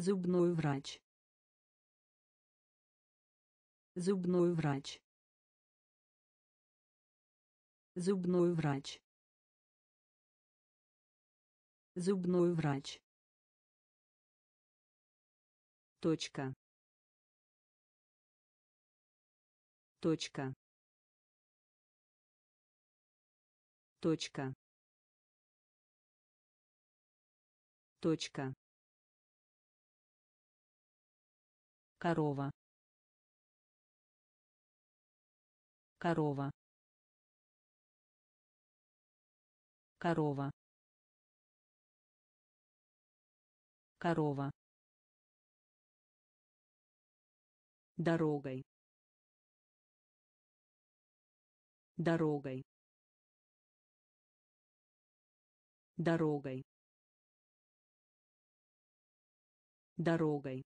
Зубной врач. Зубной врач. Зубной врач. Зубной врач. Точка. Точка. Точка. Точка. Корова. Корова. Корова. Корова. Дорогой. Дорогой. Дорогой. Дорогой.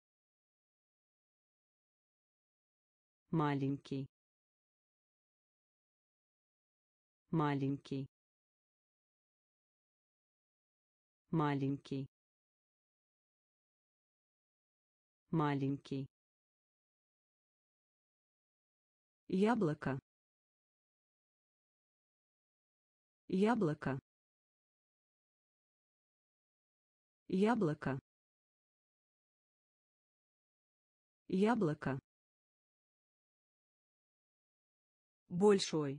Маленький. Маленький. Маленький. Маленький. Яблоко. Яблоко. Яблоко. Яблоко. Большой.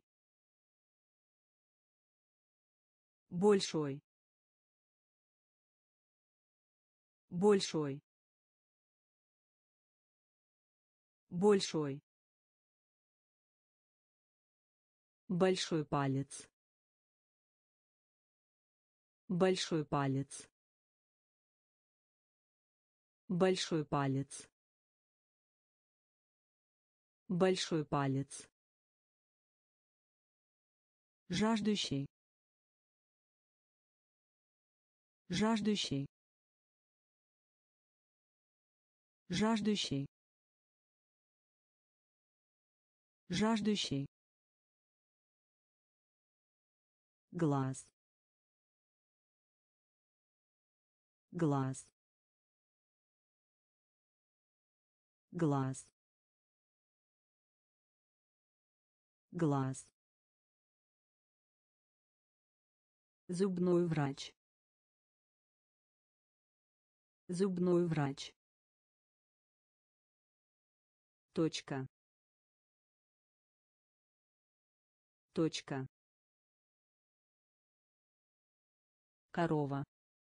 Большой. Большой. Большой. Большой палец. Большой палец. Большой палец. Большой палец. Жаждущий. Жаждущий. Жаждущий. Жаждущий. Глаз. Глаз. Глаз. Глаз. Зубной врач. Зубной врач. Точка. Точка. Корова.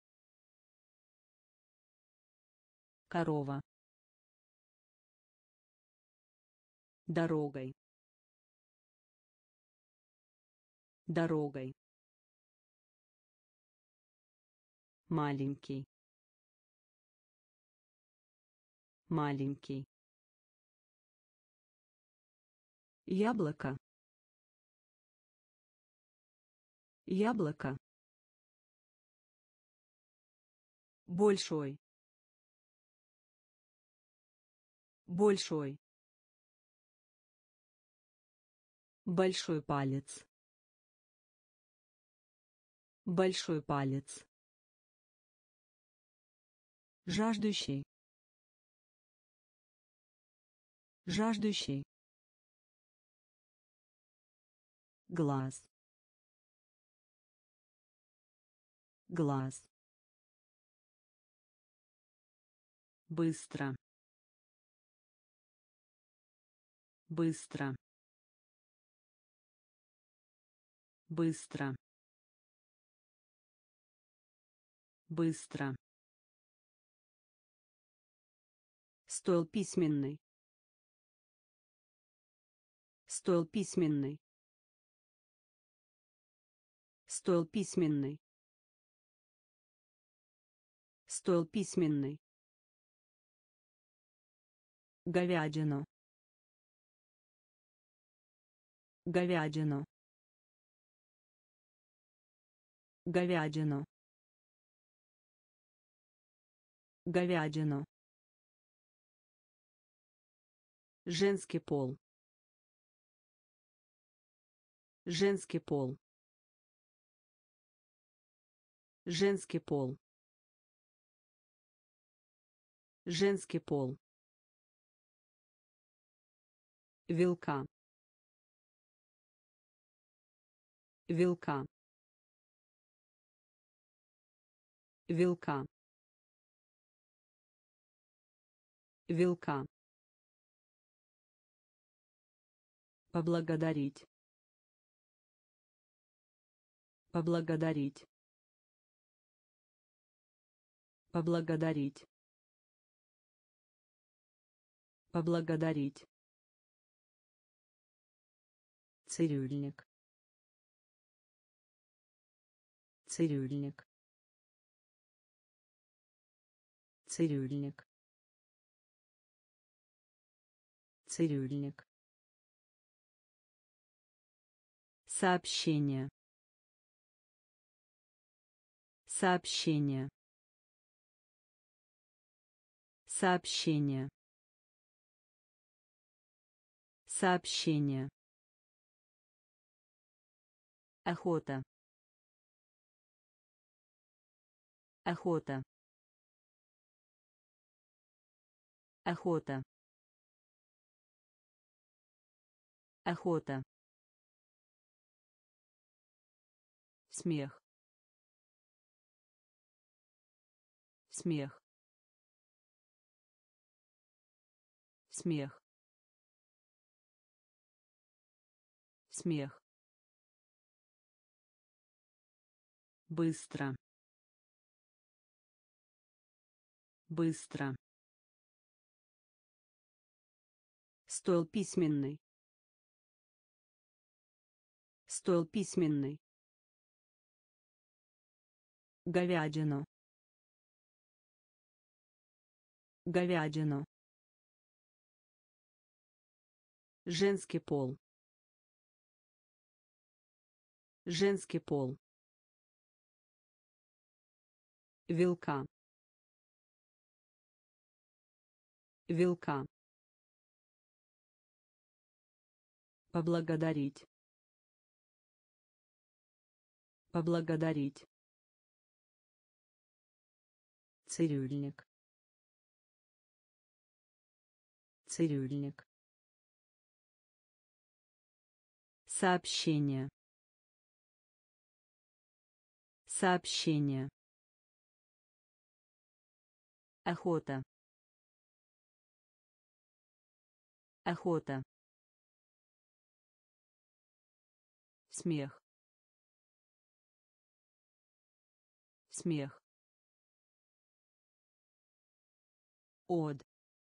Корова. Дорогой. Дорогой. Маленький. Маленький. Яблоко. Яблоко. Большой. Большой. Большой палец. Большой палец. Жаждущий. Жаждущий. Глаз. Глаз. Быстро. Быстро. Быстро. Быстро. Стол письменный. Стол письменный. Стол письменный. Стол письменный. Говядину. Говядину. Говядину. Говядину. Женский пол. Женский пол. Женский пол. Женский пол. Вилка. Вилка. Вилка. Вилка. Поблагодарить. Поблагодарить. Поблагодарить. Поблагодарить. Цирюльник. Цирюльник. Цирюльник. Цирюльник. Сообщение. Сообщение. Сообщение. Сообщение. Охота. Охота. Охота. Охота. Смех. Смех. Смех. Смех. Быстро. Быстро. Стол письменный. Стол письменный. Говядину. Говядину. Женский пол. Женский пол. Вилка. Вилка. Поблагодарить. Поблагодарить. Цирюльник. Цирюльник. Сообщение. Сообщение. Охота. Охота. Смех. Смех. Од.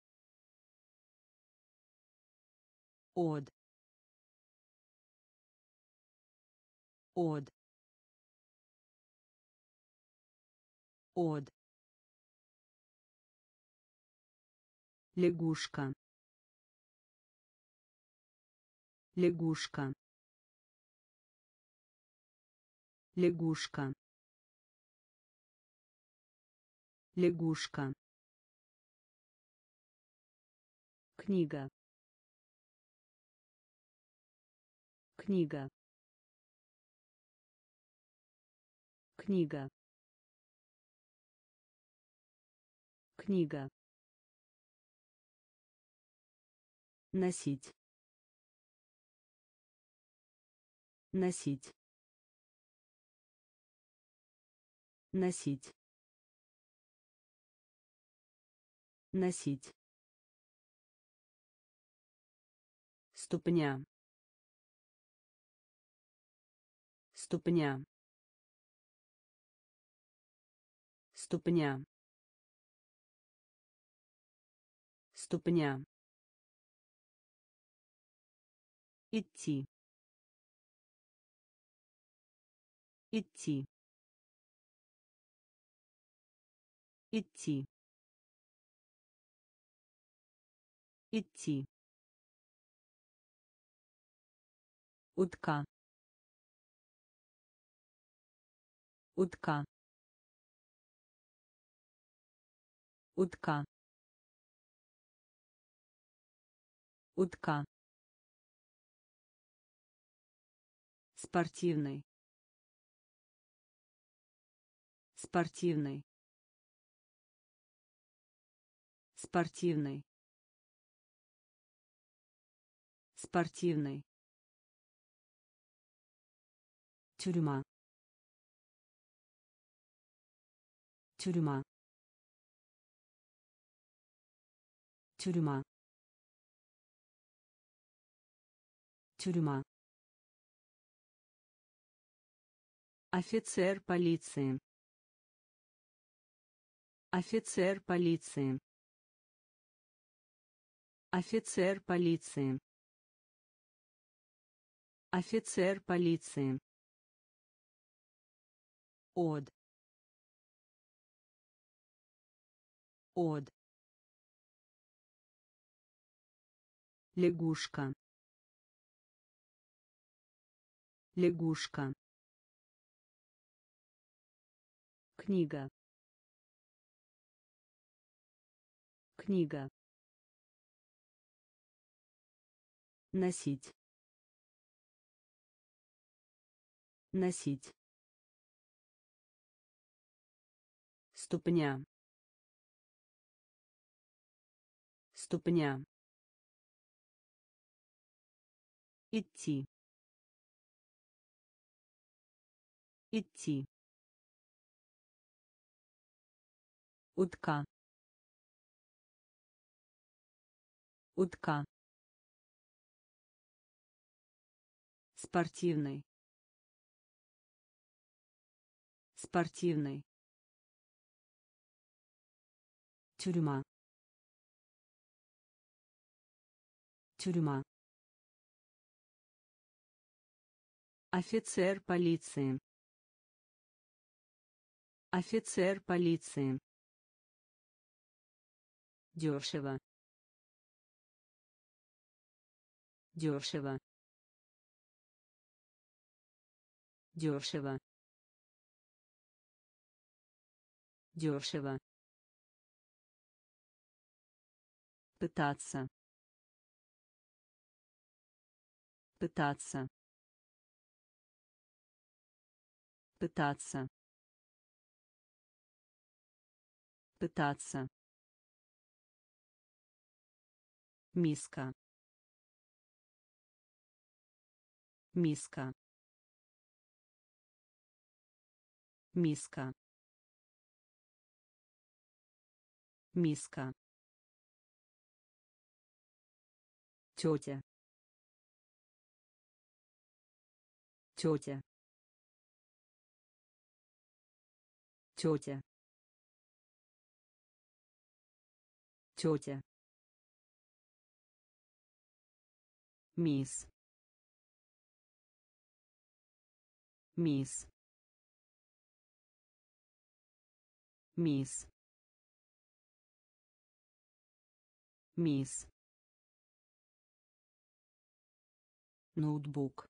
Од. Од. Од. Лягушка. Лягушка. Лягушка. Лягушка. Книга. Книга. Книга. Книга. Носить. Носить. Носить. Носить. Ступня. Ступня. Ступня. Ступня. Идти. Идти. Идти. Идти. Утка. Утка. Утка. Утка. Спортивный. Спортивный. спортивный, спортивный, тюрьма, тюрьма, тюрьма, тюрьма. Офицер полиции, офицер полиции, офицер полиции, офицер полиции. Од, од, лягушка, лягушка. Книга, книга. Носить, носить. Ступня, ступня. Идти, идти. Утка, утка. Спортивный, спортивный. Тюрьма, тюрьма. Офицер полиции, офицер полиции. Дешево, дешево, дешево, дешево. Пытаться, пытаться, пытаться, пытаться. Миска, миска, миска, миска. Тетя, тетя, тетя, тетя. Мисс, мисс, мисс, мисс. Ноутбук,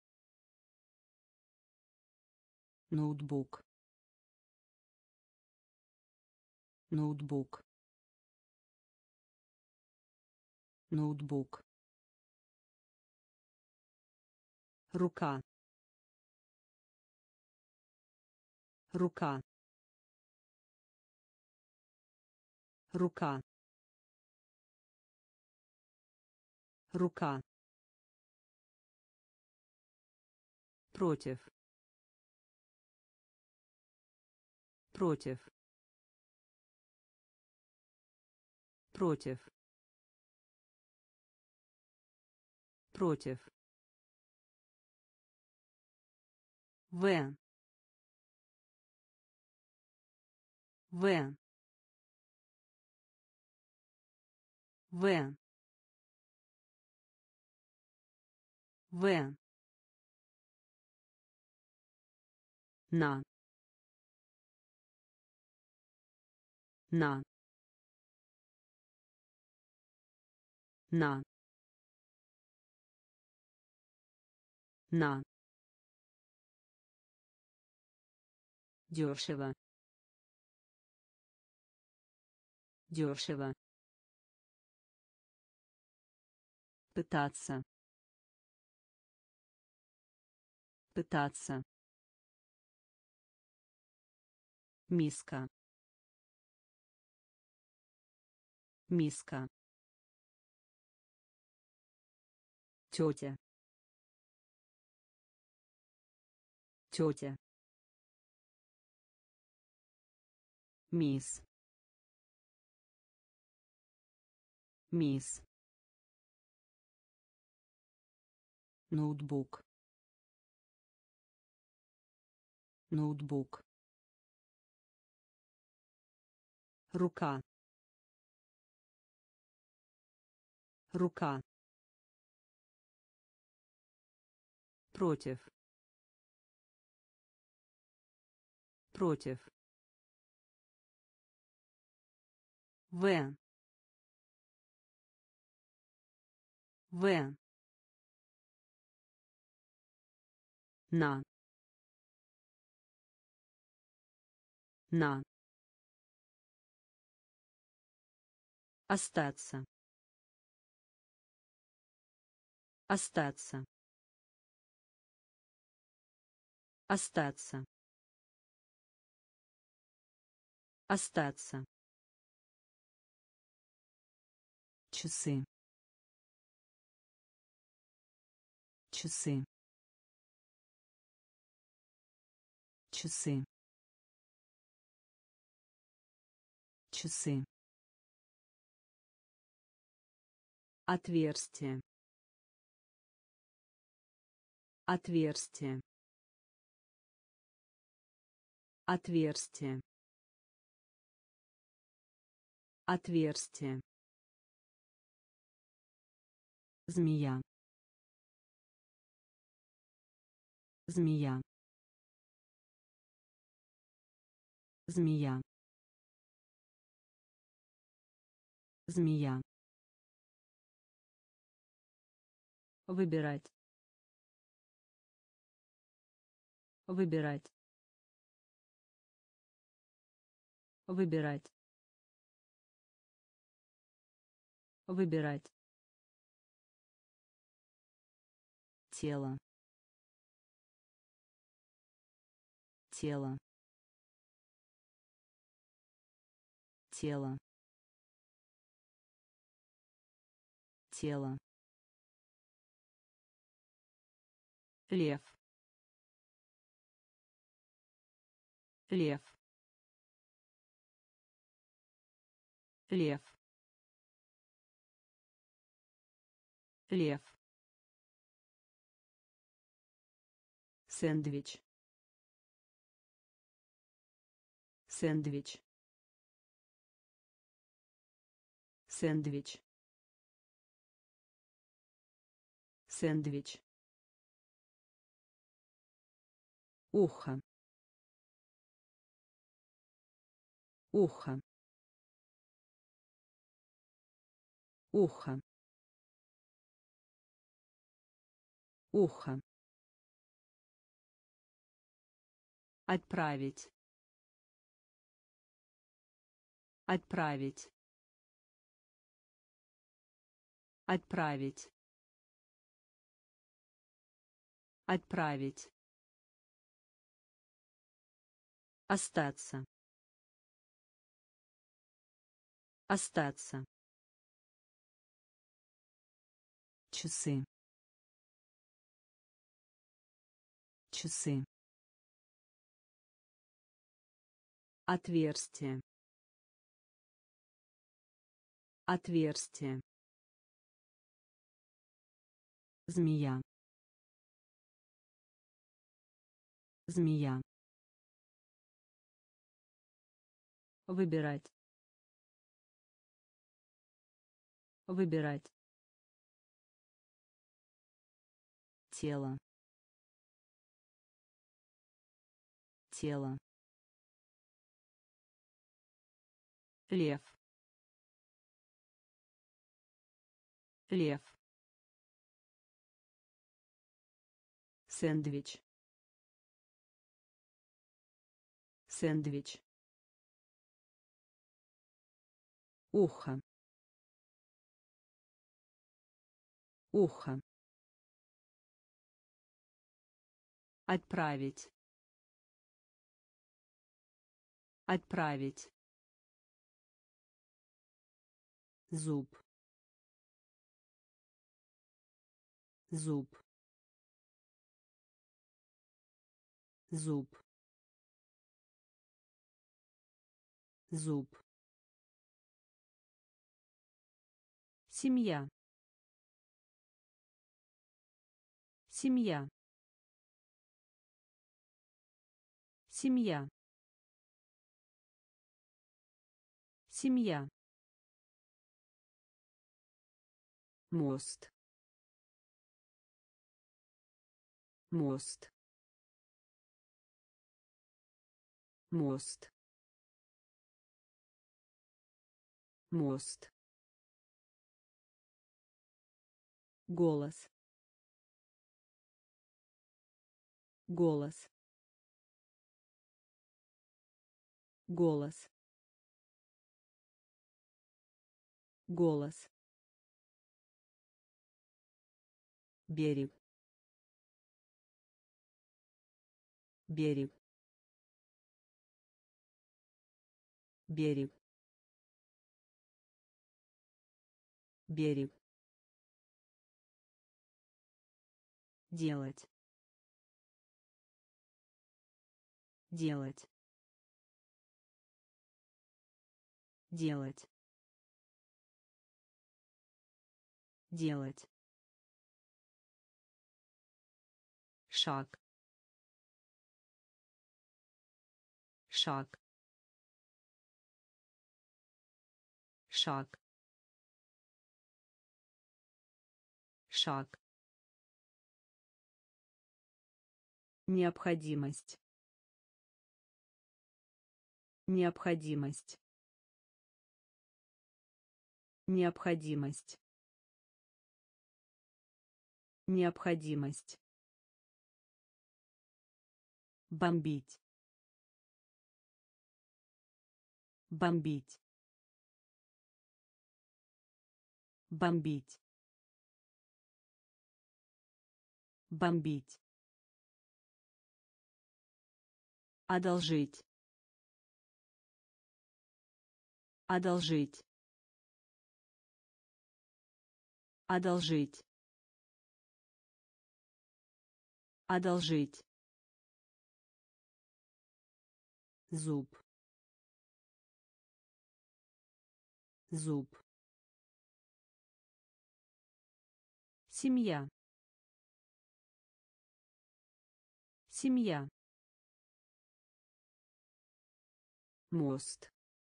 ноутбук, ноутбук, ноутбук. Рука, рука, рука, рука. Против, против, против, против. В, В, В, В. На, на, на, на. Дешево, дешево. Пытаться, пытаться. Миска, Миска. Тетя. Тетя. Мисс. Мисс. Ноутбук. Ноутбук. Рука. Рука. Против. Против. В. В. На. На. Остаться. Остаться. Остаться. Остаться. Часы. Часы. Часы. Часы. Отверстие. Отверстие. Отверстие. Отверстие. Змея. Змея. Змея. Змея. Выбирать. Выбирать. Выбирать. Выбирать. Тело. Тело. Тело. Тело. Лев. Лев. Лев. Лев. Сэндвич. Сэндвич. Сэндвич. Сэндвич. Ухо. Ухо. Ухо. Ухо. Отправить. Отправить. Отправить. Отправить. Остаться. Остаться. Часы. Часы. Отверстие. Отверстие. Змея. Змея. Выбирать. Выбирать. Тело. Тело. Лев. Лев. Сэндвич. Сэндвич. Ухо. Ухо. Отправить. Отправить. зуб, зуб, зуб, зуб. Семья. Семья. Семья. Семья. Мост. Мост. Мост. Мост. Голос. Голос. Голос. Голос. Берег. Берег. Берег. Берег. Делать. Делать. Делать. Делать. Шаг. Шаг. Шаг. Шаг. Необходимость. Необходимость. Необходимость. Необходимость. Бомбить. Бомбить. Бомбить. Бомбить. Одолжить. Одолжить. Одолжить. Одолжить. Зуб. Зуб. Семья. Семья. Мост.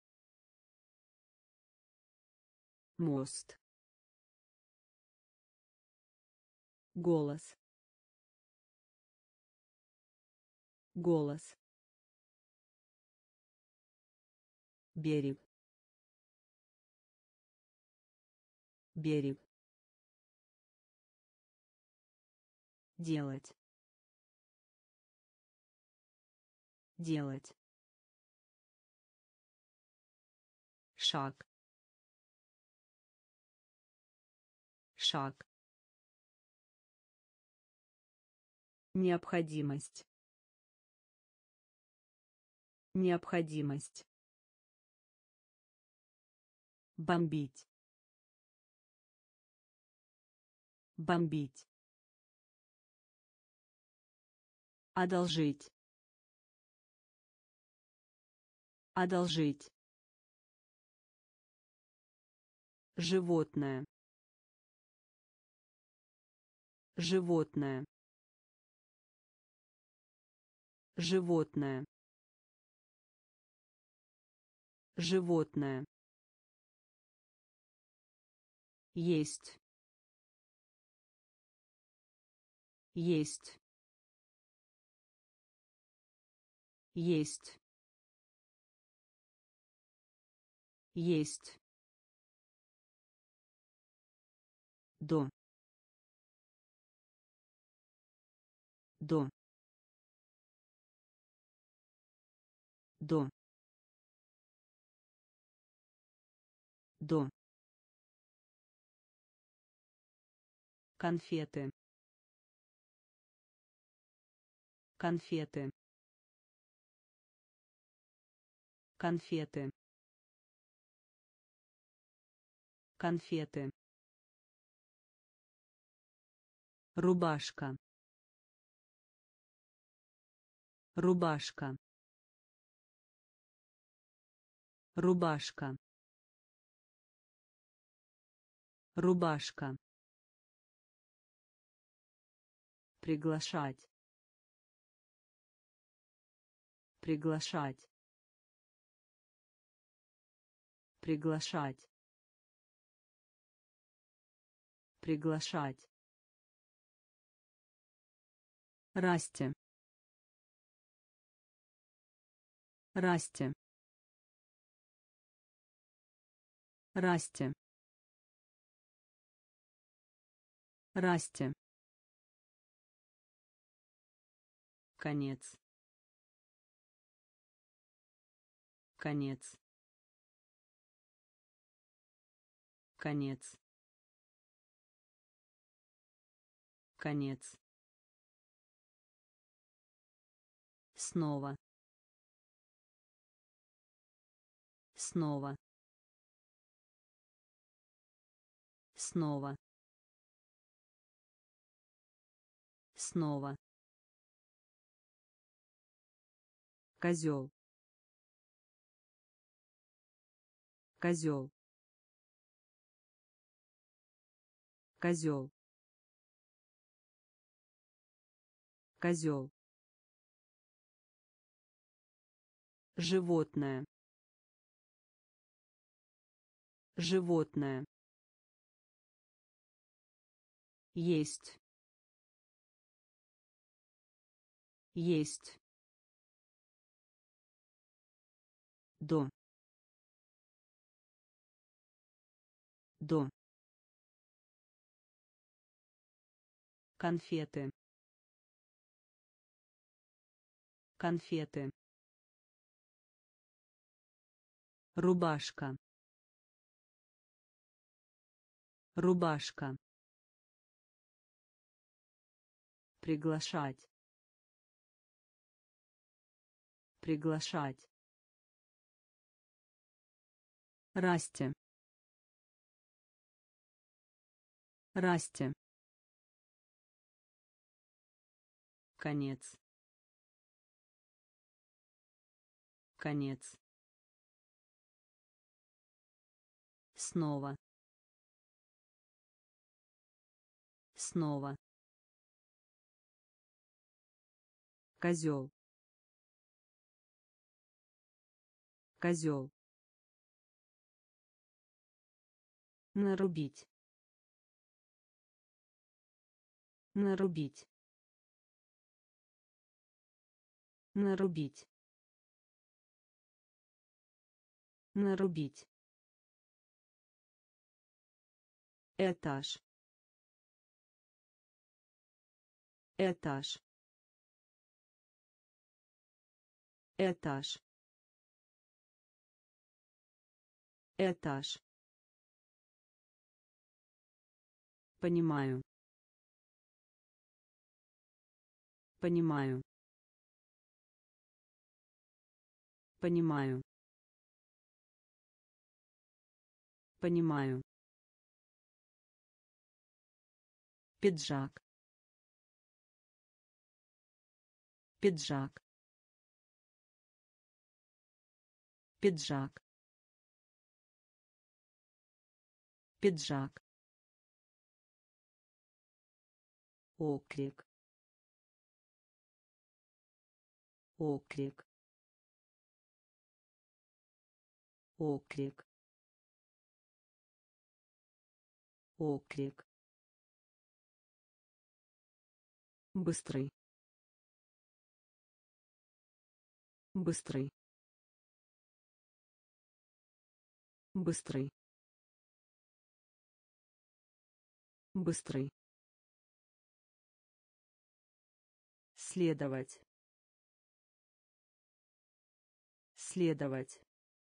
Мост. Голос. Голос. Берег. Берег. Делать. Делать. Шаг. Шаг. Необходимость. Необходимость. Бомбить. Бомбить. Одолжить. Одолжить. Животное. Животное. Животное. Животное. Есть. Есть. Есть. Есть. До. До. До. До. Конфеты. Конфеты. Конфеты. конфеты, рубашка, рубашка, рубашка, рубашка, приглашать, приглашать, приглашать, приглашать, расти, расти, расти, расти, конец, конец, конец, конец, снова, снова, снова, снова, козел, козел, козел, козел, животное, животное, есть, есть, до, до, конфеты, конфеты, рубашка, рубашка, приглашать, приглашать, расти, расти, конец, конец, снова, снова, козел, козел, нарубить, нарубить, нарубить, нарубить, этаж, этаж, этаж, этаж, понимаю, понимаю, понимаю, понимаю, пиджак, пиджак, пиджак, пиджак, оклик, оклик, оклик, оклик, быстрый, быстрый, быстрый, быстрый, следовать, следовать,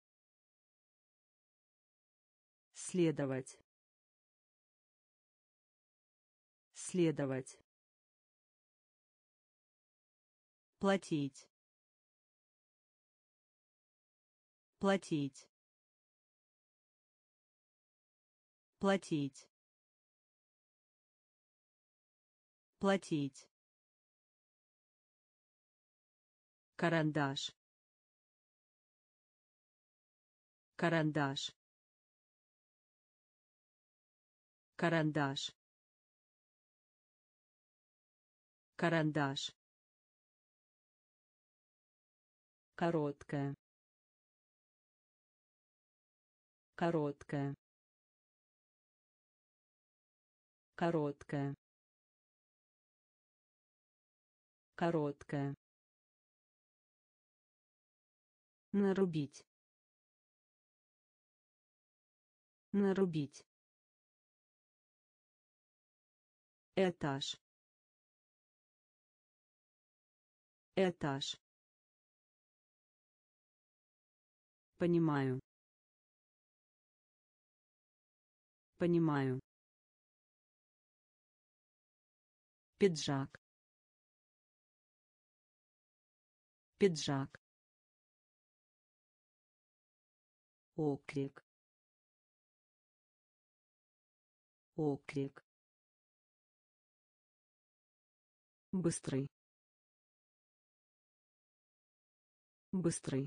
следовать, следовать, платить, платить, платить, платить, карандаш, карандаш, карандаш, карандаш, короткая, короткая, короткая, короткая, нарубить, нарубить, этаж, этаж, понимаю, понимаю, пиджак, пиджак, оклик, оклик, быстрый, быстрый,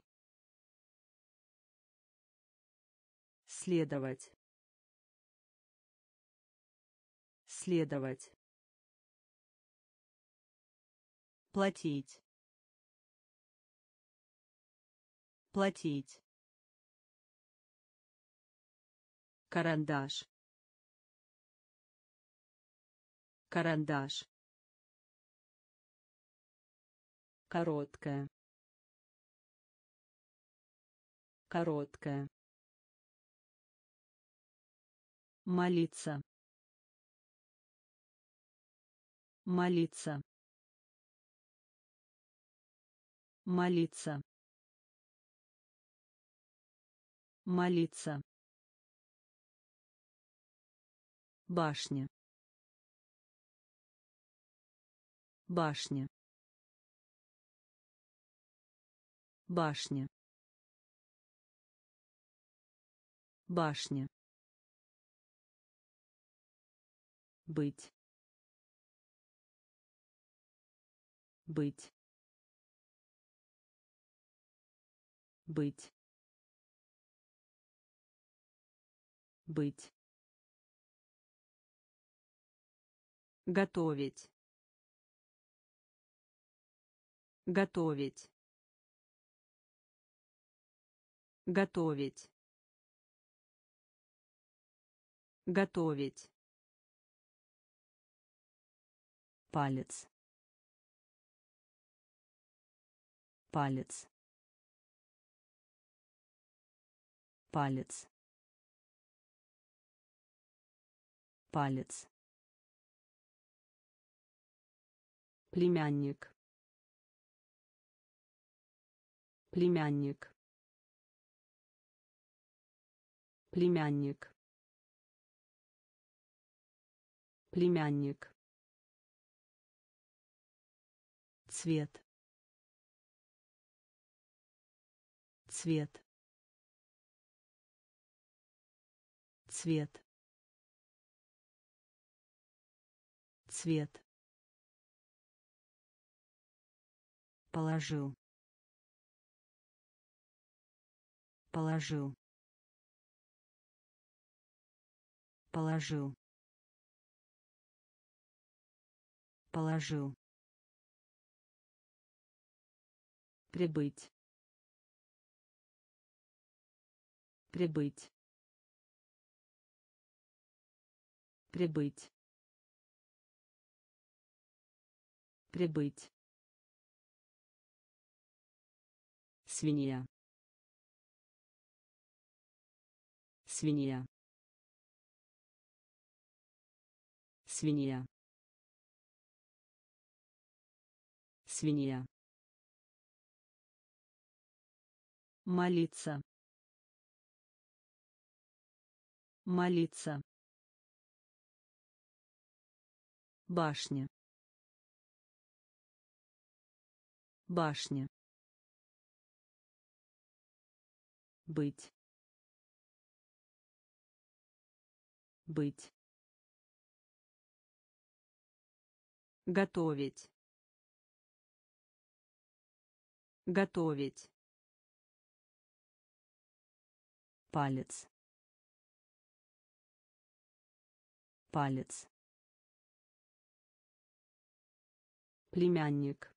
следовать, следовать, платить, платить, карандаш, карандаш, короткая, короткая, молиться, молиться, молиться, молиться, башня, башня, башня, башня, быть, быть, быть, быть, готовить, готовить, готовить, готовить, палец, палец, палец, палец, племянник, племянник, племянник, племянник, цвет, цвет, цвет, цвет, положил, положил, положил, положил, прибыть, прибыть, прибыть, прибыть, свинья, свинья, свинья, свинья, молиться, молиться, башня, башня, быть, быть, готовить, готовить, палец, палец, племянник,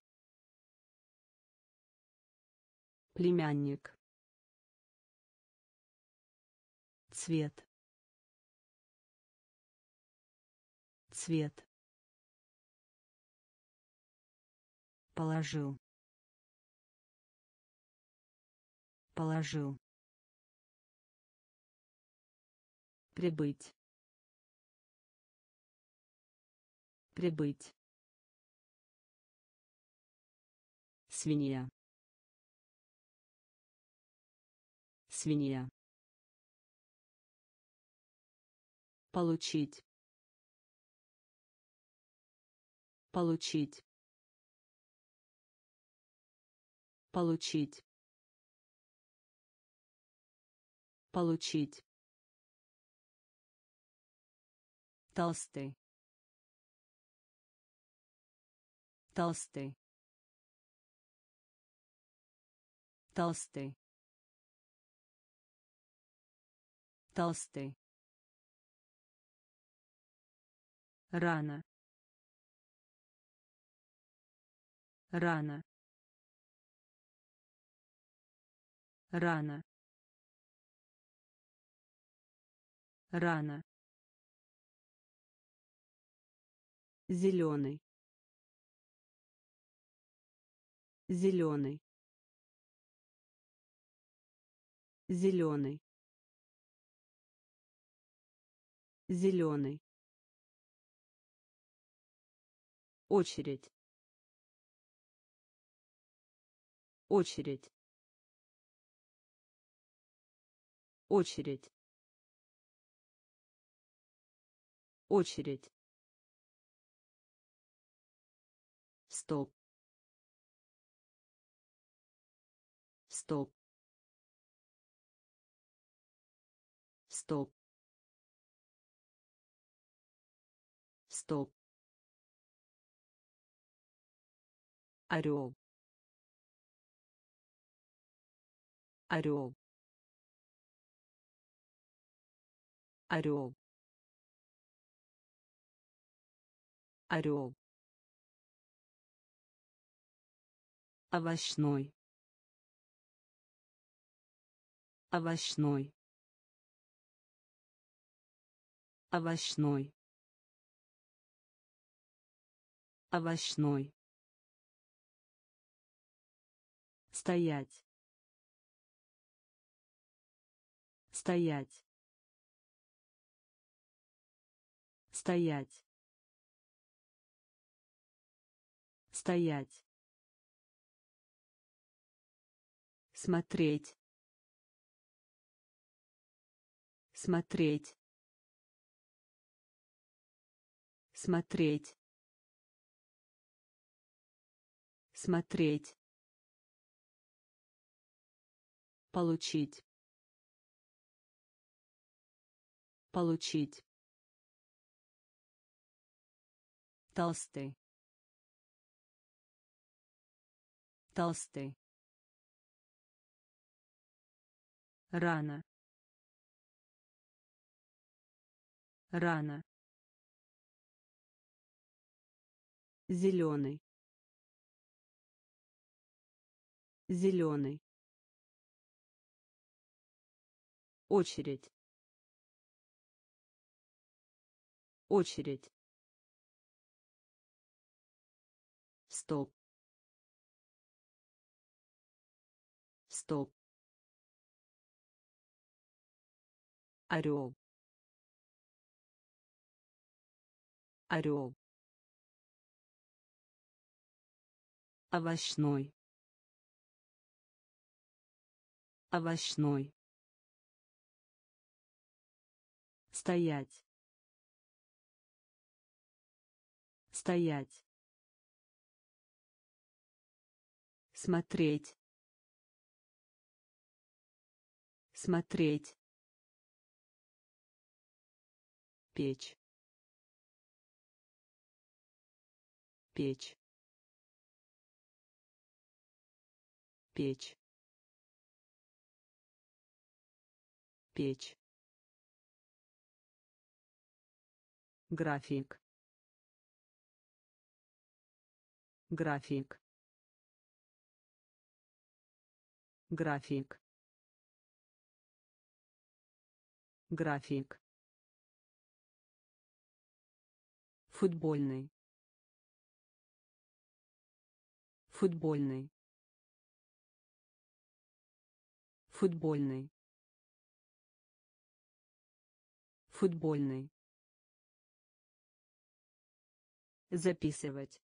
племянник, цвет, цвет, положил, положил, прибыть, прибыть, свинья, свинья, получить, получить, получить, получить, толстый, толстый, толстый, толстый, рано, рано, рано, рано, зеленый, зеленый, зеленый, зеленый, очередь, очередь, очередь, очередь, стоп, стоп, стоп, стоп, орел, орел, орел, орел, овощной, овощной, овощной, овощной, стоять, стоять, стоять, стоять, смотреть, смотреть, смотреть, смотреть, получить, получить, толстый, толстый, рано, рано, зеленый, зеленый, очередь, очередь, стоп, стоп, орел, орел, овощной, овощной, стоять, стоять, смотреть, смотреть, печь, печь, печь, печь, график, график, график, график, футбольный, футбольный, футбольный, футбольный, записывать,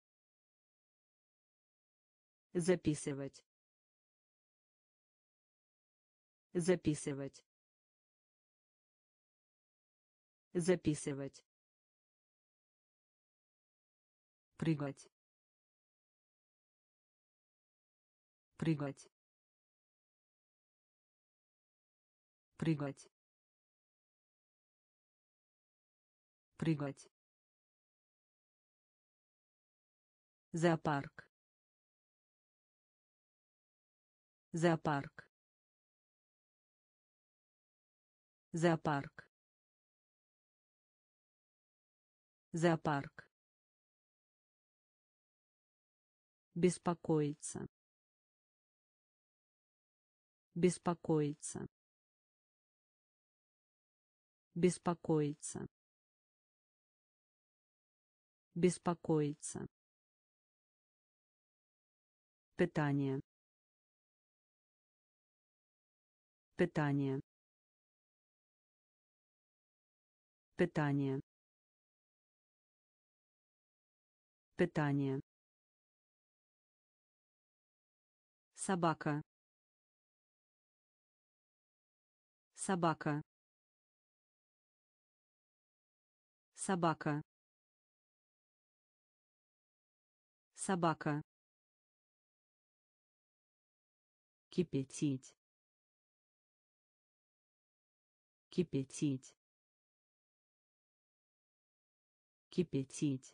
записывать, записывать, записывать, прыгать, прыгать, прыгать, прыгать, зоопарк, зоопарк, зоопарк, зоопарк, беспокоиться, беспокоиться, беспокоиться, беспокоиться, питание, питание, питание, питание, собака, собака, собака, собака, кипятить, кипятить, кипятить,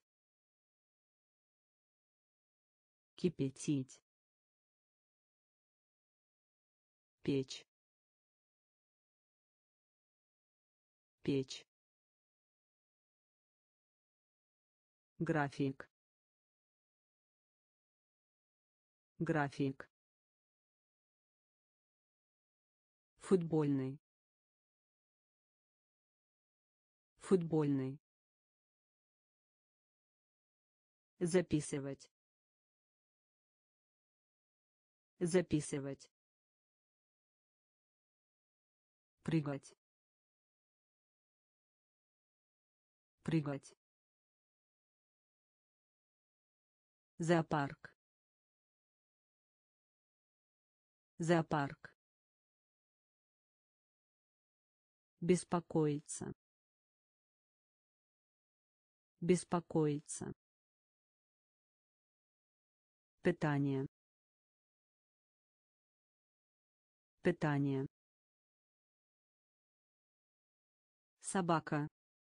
кипятить, печь, печь, график, график, футбольный, футбольный, записывать, записывать, прыгать, прыгать, зоопарк, зоопарк, беспокоиться, беспокоиться, питание, питание, собака,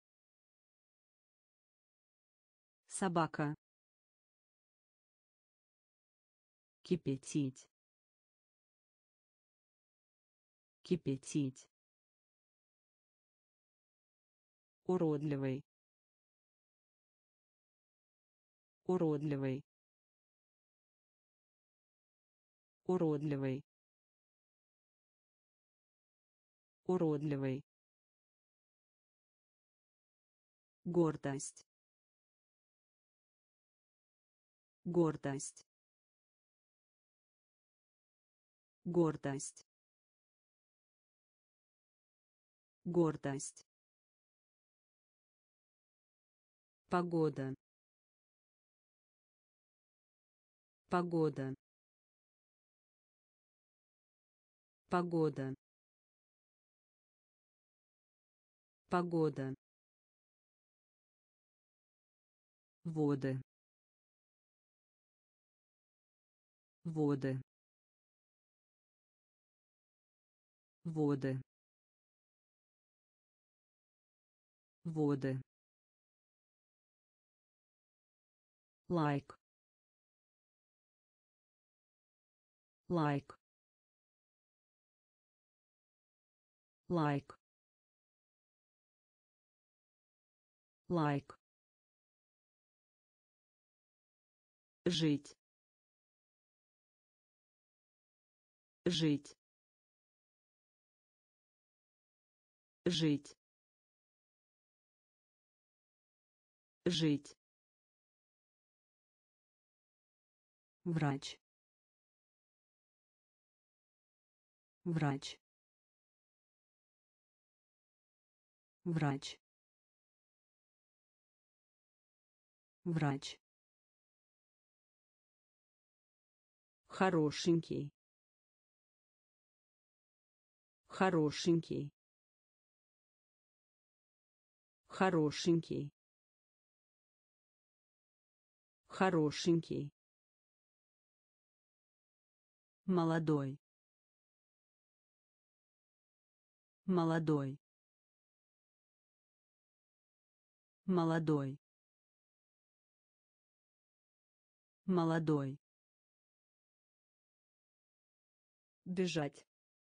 собака, кипятить, кипятить, уродливый, уродливый, уродливый, уродливый, гордость, гордость, гордость, гордость, погода, погода, погода, погода, воды, воды, воды, воды, лайк, лайк, лайк, лайк, жить, жить, жить, жить, врач, врач, врач, врач, хорошенький, хорошенький, хорошенький, хорошенький, молодой, молодой, молодой, молодой, бежать,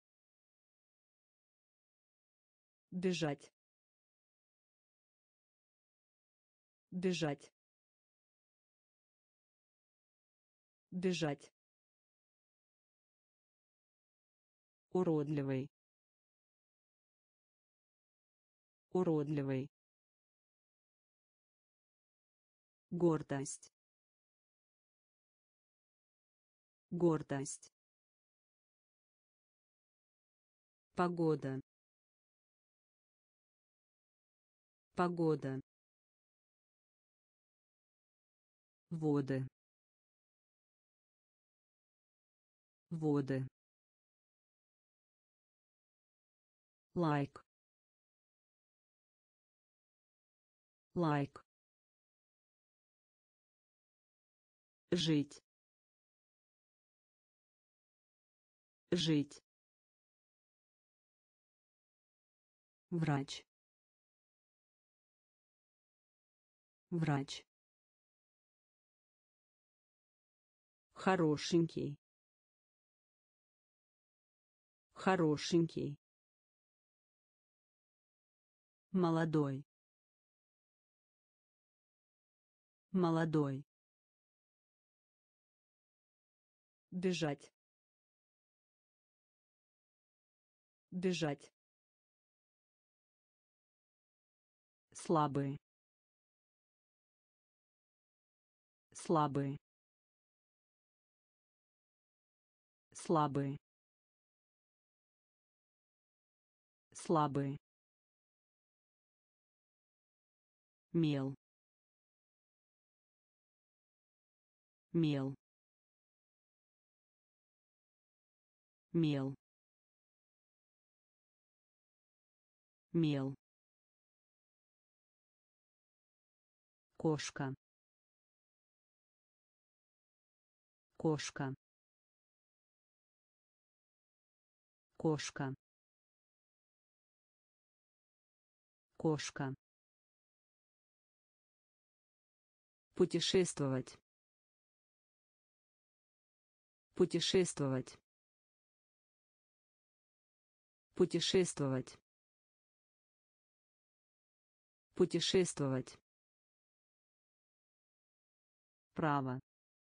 бежать, бежать, бежать, уродливый, уродливый, гордость, гордость, погода, погода, воды, воды, лайк, лайк, жить, жить, врач, врач, хорошенький, хорошенький, молодой, молодой, бежать, бежать, слабый, слабый, слабый, слабый, мел, мел, мел, мел, кошка, кошка, кошка, кошка, путешествовать, путешествовать, путешествовать, путешествовать, право,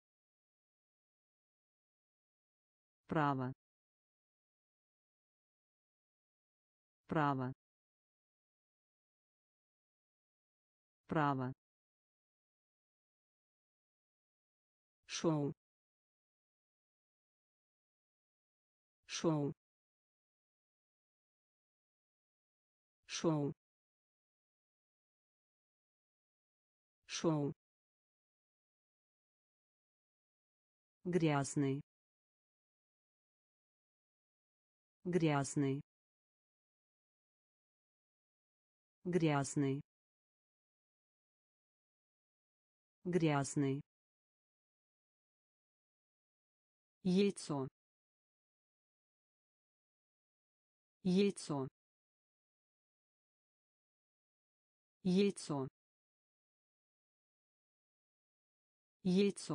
право, право, право, шоу, шоу, шоу, шоу, грязный, грязный, грязный, грязный, яйцо, яйцо, Яйцо. Яйцо.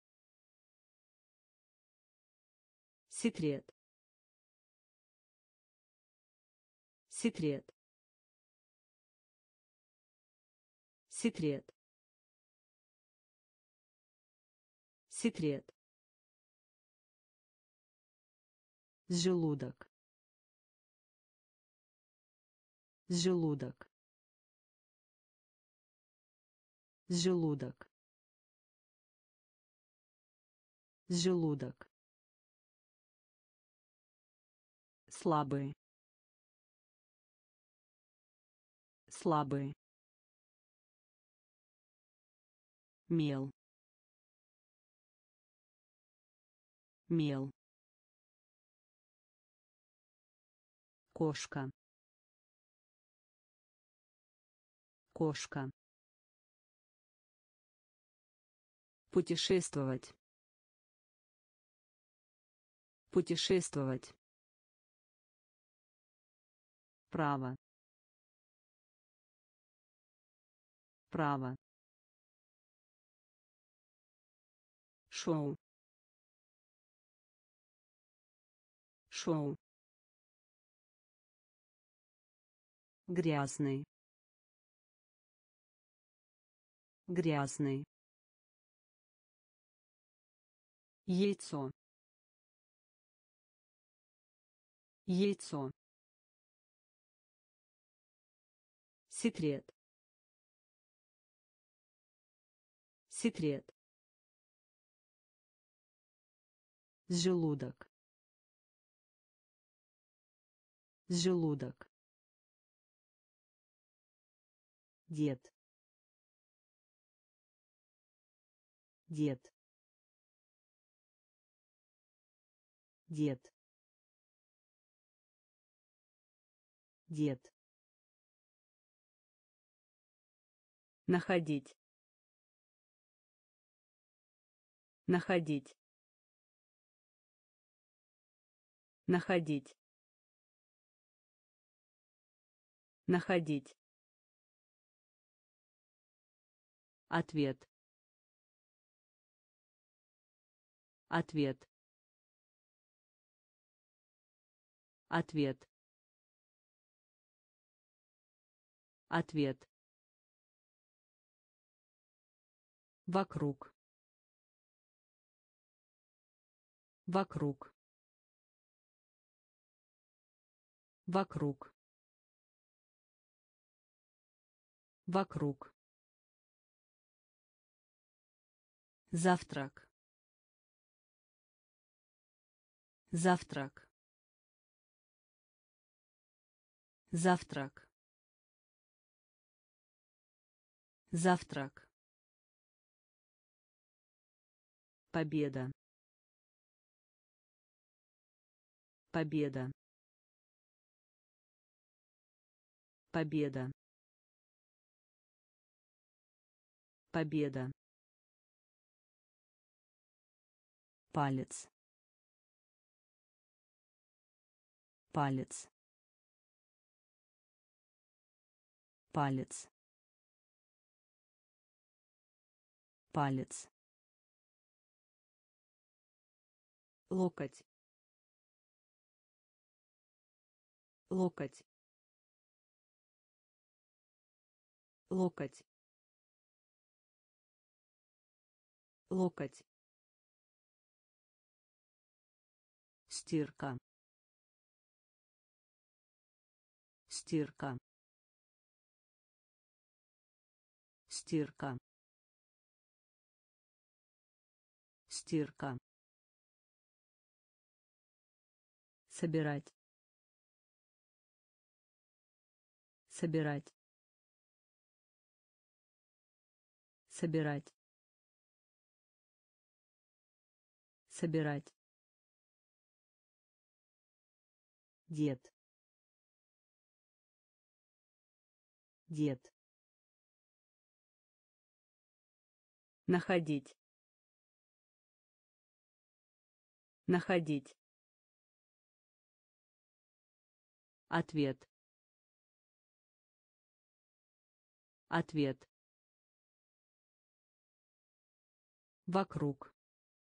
Секрет. Секрет. Секрет. Секрет. Желудок. Желудок. Желудок. Желудок. Слабый. Слабый. Мел. Мел. Кошка. Кошка. Путешествовать. Путешествовать. Право. Право. Шоу. Шоу. Грязный. Грязный. Яйцо. Яйцо. Секрет. Секрет. Желудок. Желудок. Дед. Дед. Дед. Дед. Находить. Находить. Находить. Находить. Ответ. Ответ. Ответ. Ответ. Вокруг. Вокруг. Вокруг. Вокруг. Завтрак. Завтрак. Завтрак. Завтрак. Победа. Победа. Победа. Победа. Палец. Палец. Палец. Палец. Локоть. Локоть. Локоть. Локоть. Стирка. Стирка. Стирка. Стирка. Собирать. Собирать. Собирать. Собирать. Дед. Дед. Находить. Находить. Ответ. Ответ. Вокруг.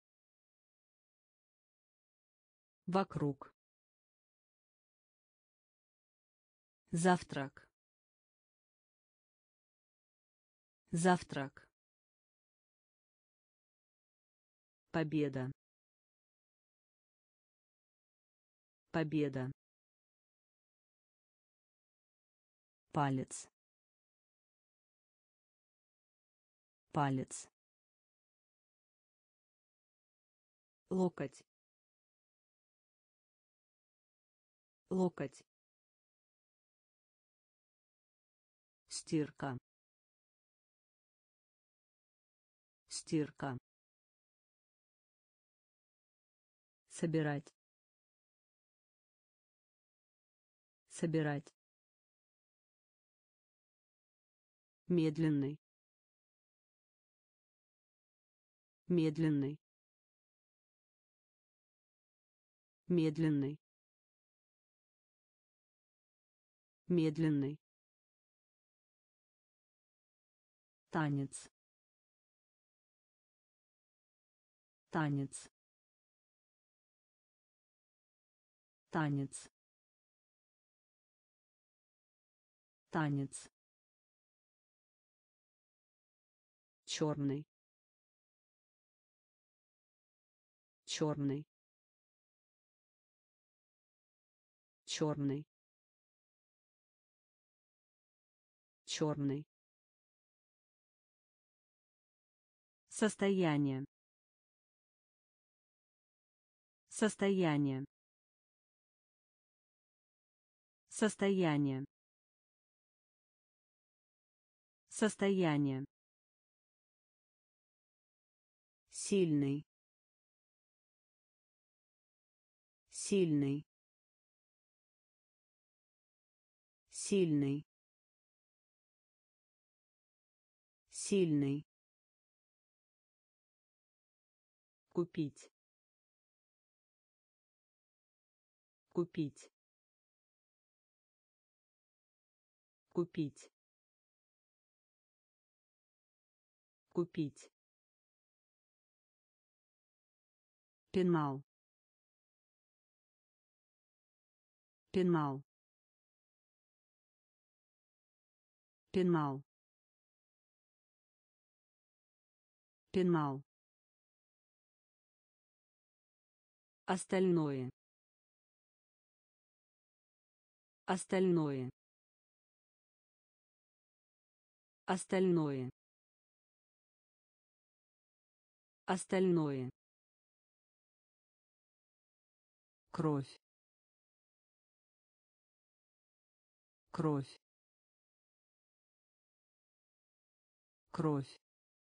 Вокруг. Завтрак. Завтрак. Победа. Победа. Палец. Палец. Локоть. Локоть. Стирка. Стирка. Собирать. Собирать. Медленный. Медленный. Медленный. Медленный. Танец. Танец. Танец. Танец. Черный. Черный. Черный. Черный. Состояние. Состояние. Состояние. Состояние. Сильный. Сильный. Сильный. Сильный. Купить. Купить. Купить. Купить. Пенал. Пенал. Пенал. Пенал. Остальное. Остальное. Остальное. Остальное. Кровь. Кровь. Кровь.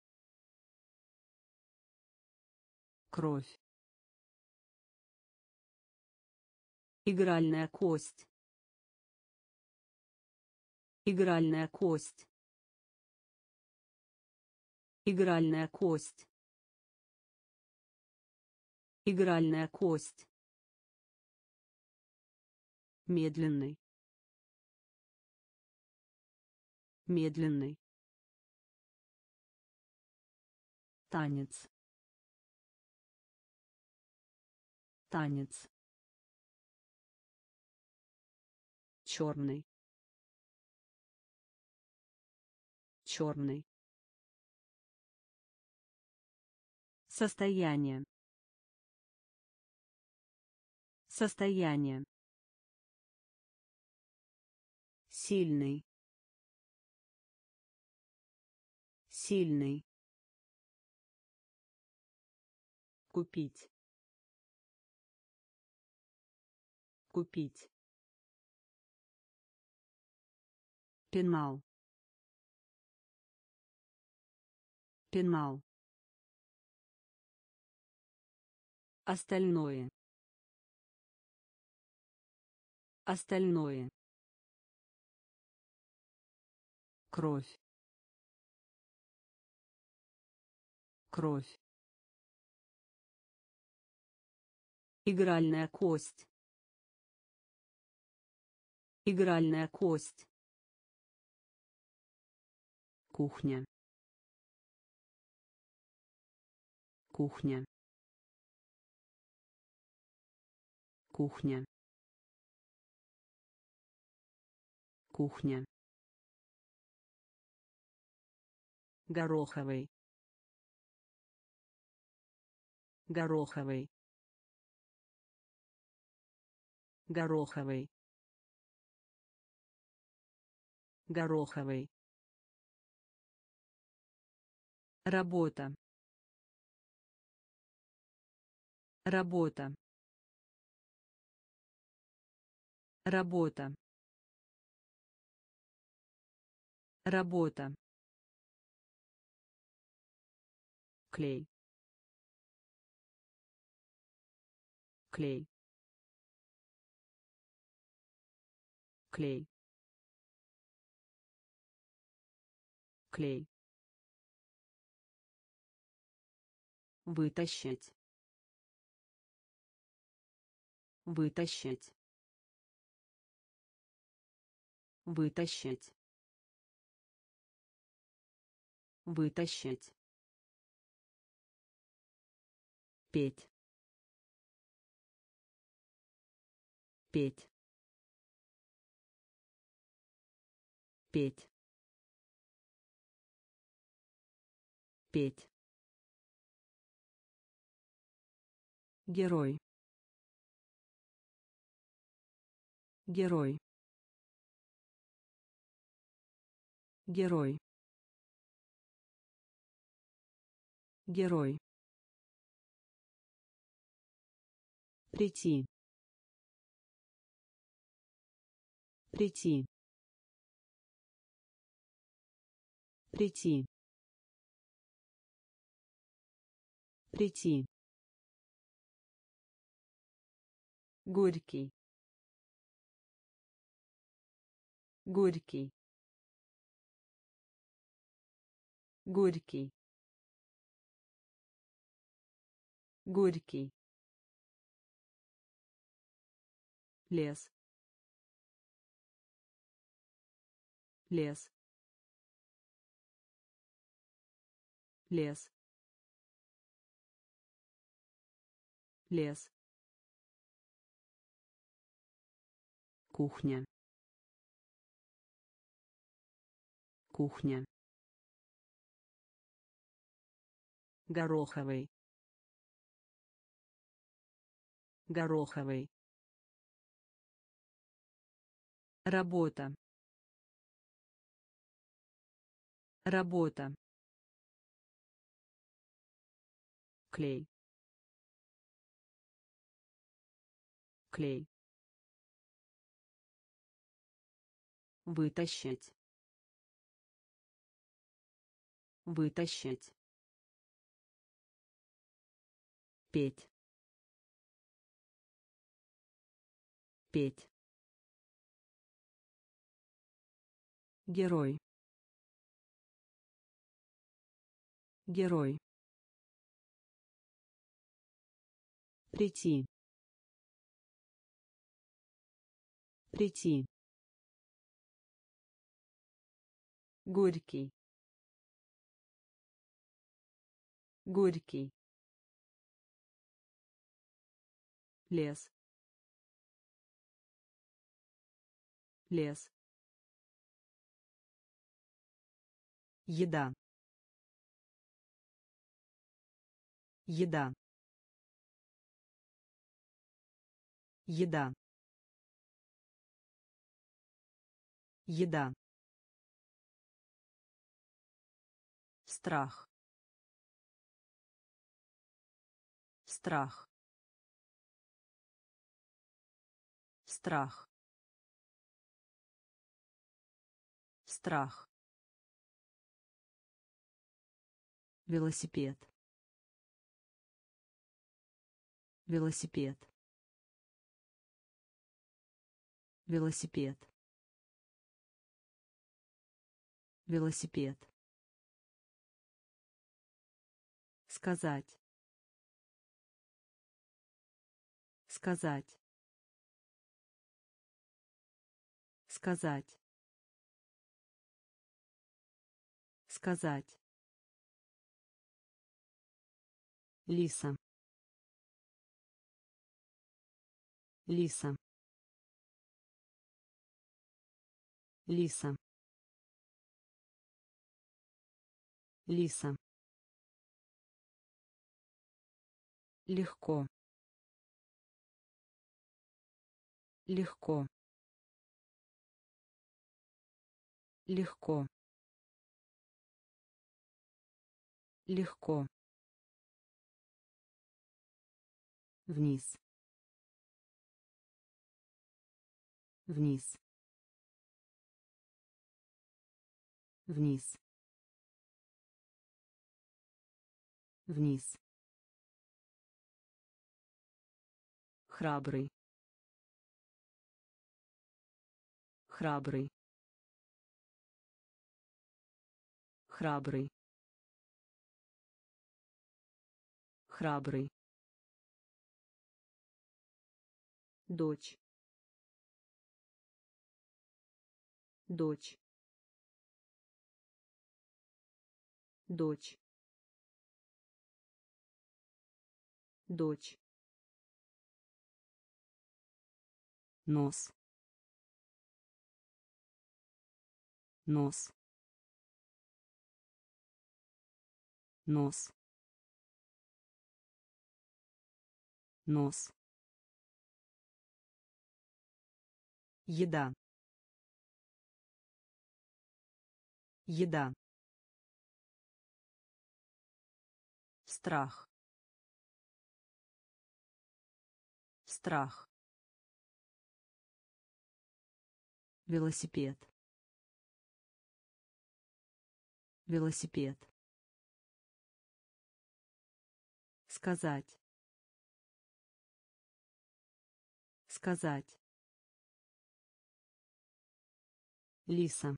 Кровь. Игральная кость. Игральная кость. Игральная кость. Игральная кость. Медленный. Медленный. Танец. Танец. Черный. Черный. Состояние. Состояние. Сильный. Сильный. Купить. Купить. Пенал. Пенал. Остальное. Остальное. Кровь. Кровь. Игральная кость. Игральная кость. Кухня. Кухня. Кухня. Кухня. Гороховый. Гороховый. Гороховый. Гороховый. Работа. Работа. Работа. Работа. Клей. Клей. Клей. Клей. Вытащить. Вытащить. Вытащить. Вытащить. Петь. Петь. Петь. Петь. Герой. Герой. Герой. Герой. Прийти. Прийти. Прийти. Прийти. Горький. Горький. Горький. Горький. Лес. Лес. Лес. Лес. Кухня. Кухня. Гороховый. Гороховый. Работа. Работа. Клей. Клей. Вытащить. Вытащить. Петь. Петь. Герой. Герой. Прийти. Прийти. Горький. Горький. Лес. Лес. Еда. Еда. Еда. Еда. Страх. Страх. Страх. Страх. Велосипед. Велосипед. Велосипед. Велосипед. Сказать. Сказать. Сказать. Сказать. Лиса. Лиса. Лиса. Лиса. Легко. Легко. Легко. Легко. Вниз. Вниз. Вниз. Вниз. Храбрый. Храбрый. Храбрый. Храбрый. Дочь. Дочь. Дочь. Дочь. Нос. Нос. Нос. Нос. Еда. Еда. Страх. Страх. Велосипед. Велосипед. Сказать. Сказать. Лиса.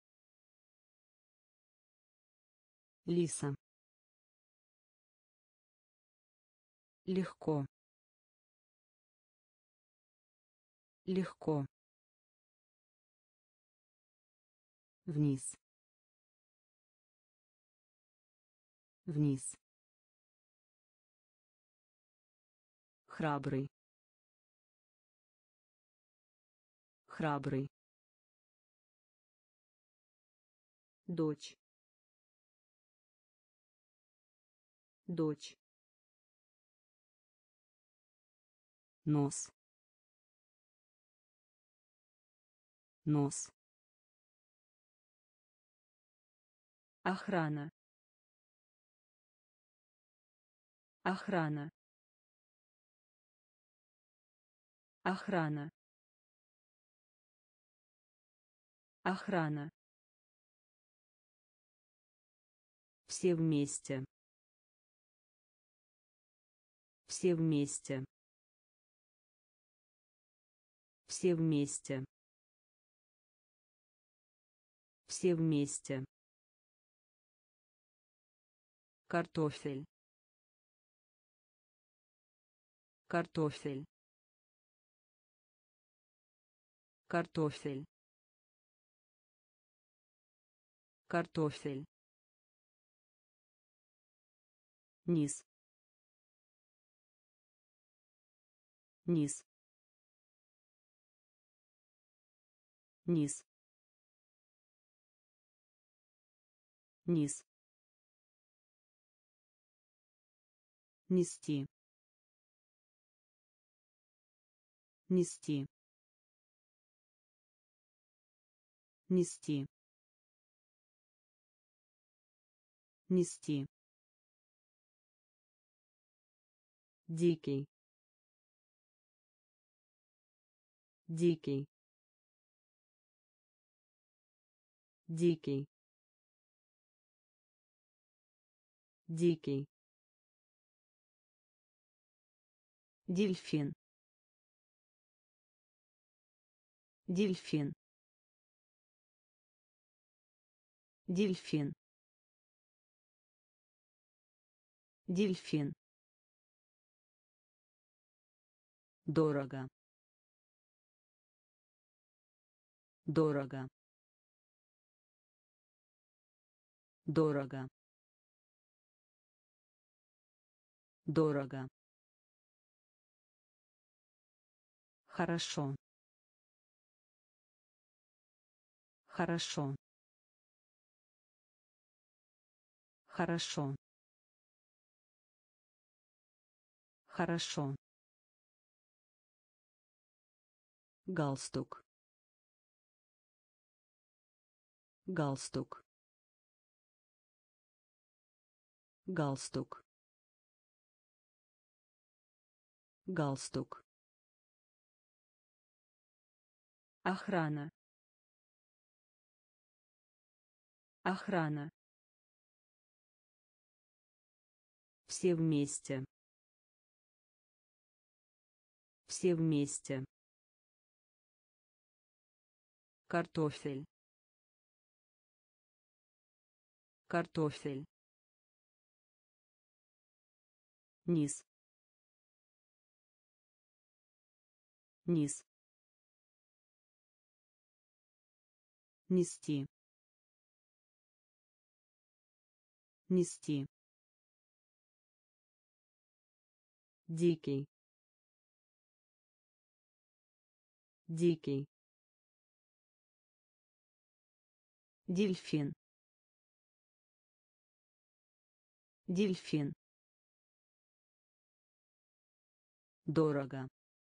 Лиса. Легко. Легко. Вниз. Вниз. Храбрый. Храбрый. Дочь. Дочь. Нос. Нос. Охрана. Охрана. Охрана. Охрана. Все вместе. Все вместе. Все вместе. Все вместе. Картофель. Картофель. Картофель. Картофель. Низ. Низ. Низ. Низ. Нести. Нести. Нести. Нести. Дикий. Дикий. Дикий. Дикий. Дельфин. Дельфин. Дельфин. Дельфин. Дорого. Дорого. дорого, дорого, хорошо, хорошо, хорошо, хорошо, галстук, галстук, галстук, галстук, охрана, охрана, все вместе, все вместе, картофель, картофель, низ, низ, нести, нести, дикий, дикий, дельфин, дельфин, дорого,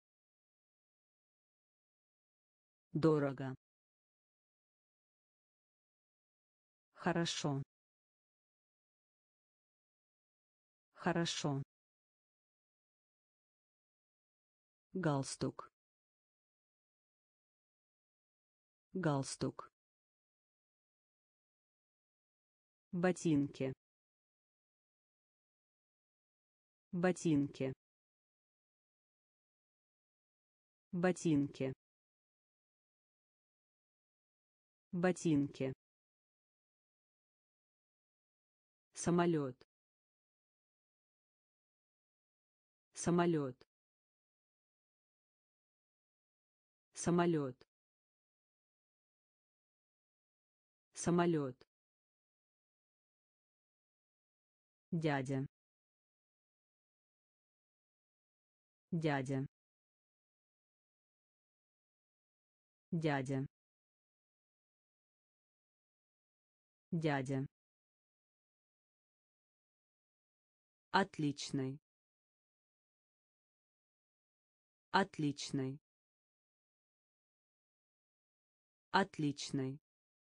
дорого, хорошо, хорошо, галстук, галстук, ботинки, ботинки, ботинки, ботинки, самолет, самолет, самолет, самолет, дядя, дядя, дядя, дядя, отличный, отличный, отличный,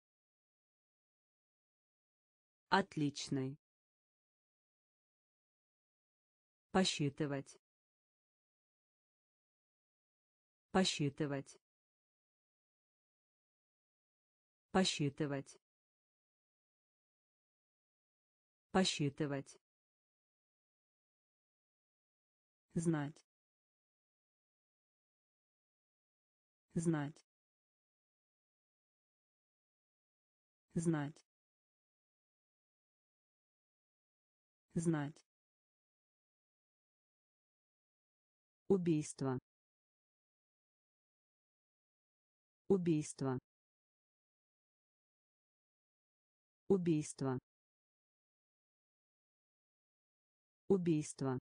отличный, посчитывать, посчитывать, посчитывать, посчитывать, знать, знать, знать, знать, убийство, убийство, убийство, убийство,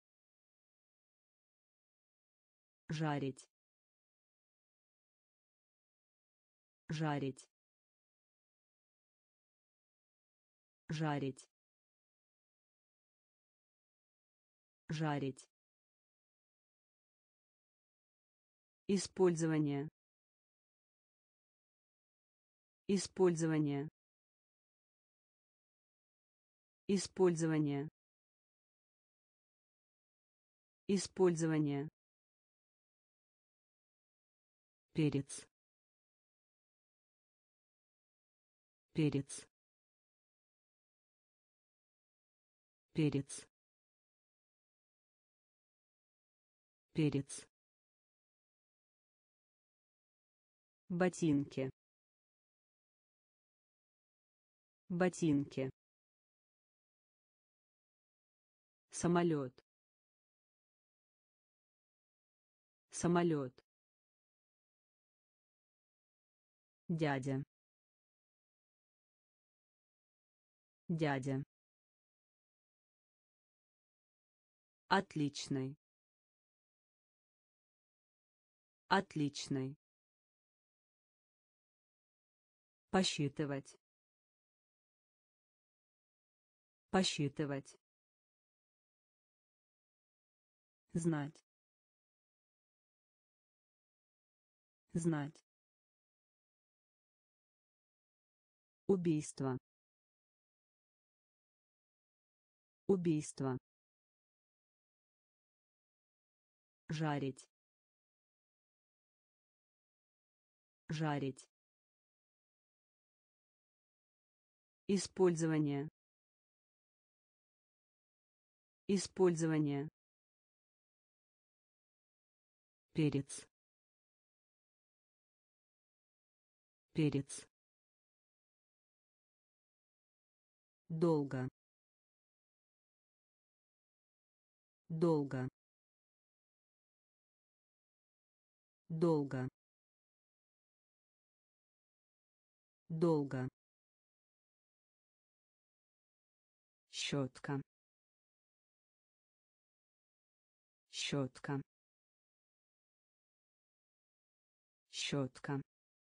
жарить, жарить, жарить, жарить, использование, использование, использование, использование, перец, перец, перец, перец, ботинки, ботинки, самолет, самолет, дядя, дядя, отличный, отличный, посчитывать, посчитывать, знать, знать, убийство, убийство, жарить, жарить, использование, использование, перец, перец, долго, долго, долго, долго, щетка, щетка, щетка,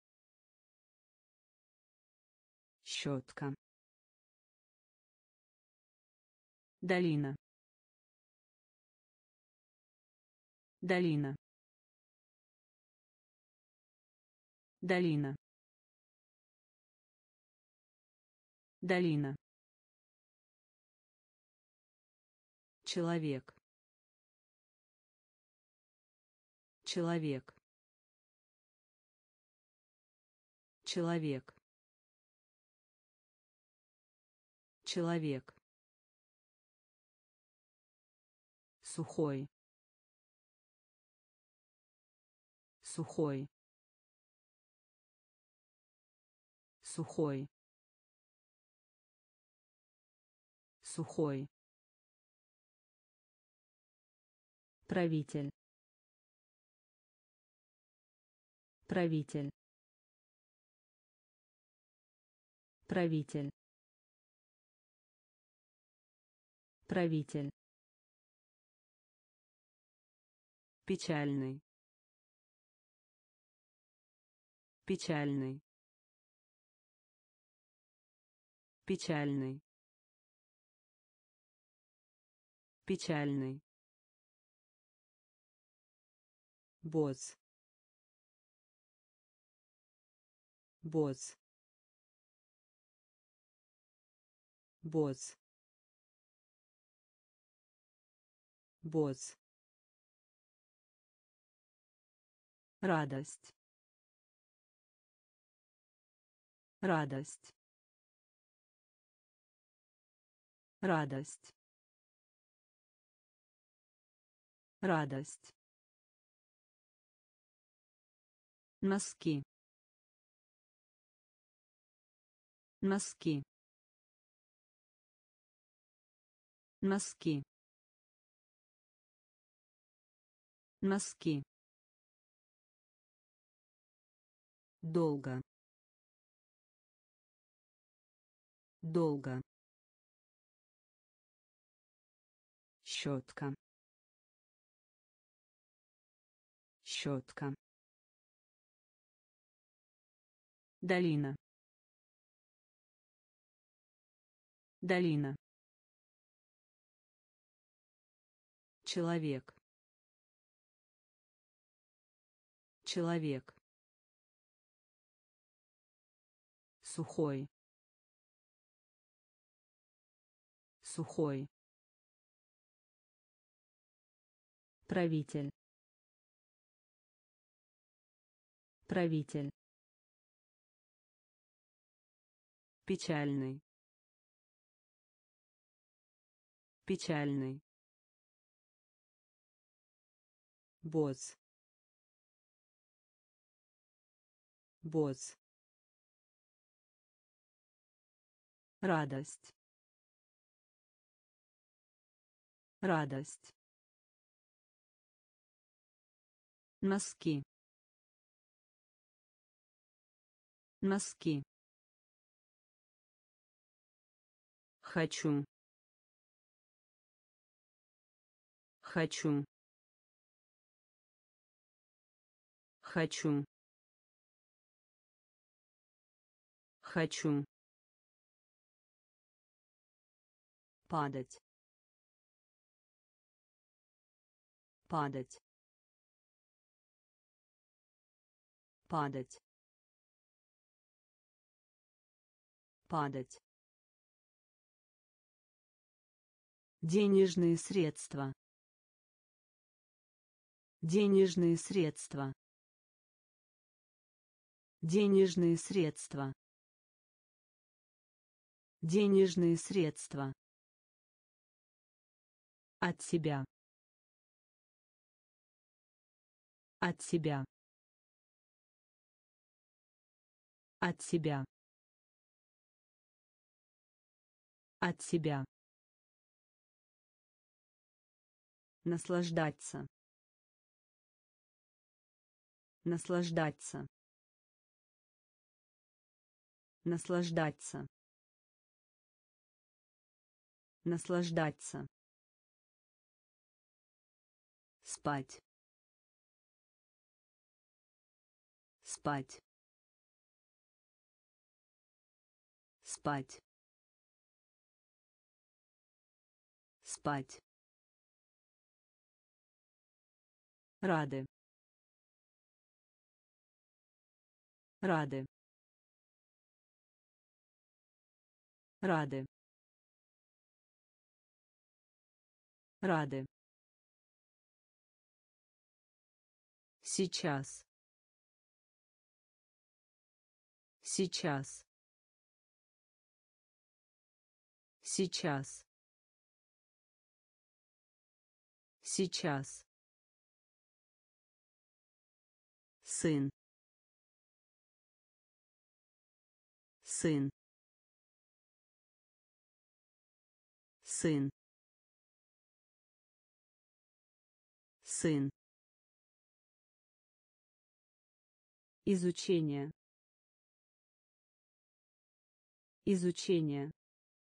щетка, долина, долина, долина, долина, человек, человек, человек, человек, сухой, сухой, сухой, сухой, правитель, правитель, правитель, правитель, печальный, печальный, печальный, печальный, босс, босс, босс, босс, радость, радость, радость, радость, носки, носки, носки, носки, долго, долго, щетка, щетка, долина, долина, человек, человек, сухой, сухой, правитель, правитель, печальный, печальный, босс, босс, радость, радость, носки, носки, Хочу. Хочу. Хочу. Хочу. Падать. Падать. Падать. Падать. Денежные средства. Денежные средства. Денежные средства. Денежные средства. От себя. От себя. От себя. От себя. Наслаждаться. Наслаждаться. Наслаждаться. Наслаждаться. Спать. Спать. Спать. Спать. Рады. Рады. Рады. Рады. Сейчас. Сейчас. Сейчас. Сейчас. Сын. Сын. Сын. Сын. Изучение. Изучение.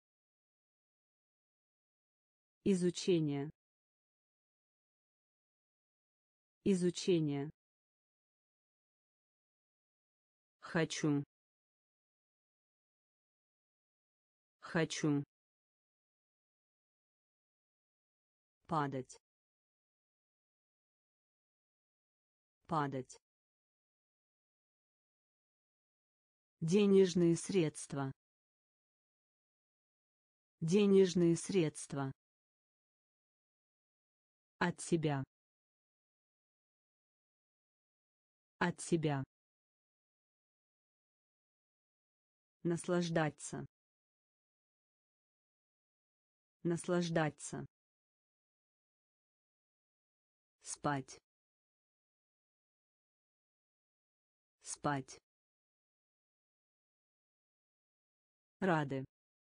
Изучение. Изучение. Хочу. Хочу. Падать. Падать. Денежные средства. Денежные средства. От себя. От себя. Наслаждаться. Наслаждаться. Спать. Спать. Рады.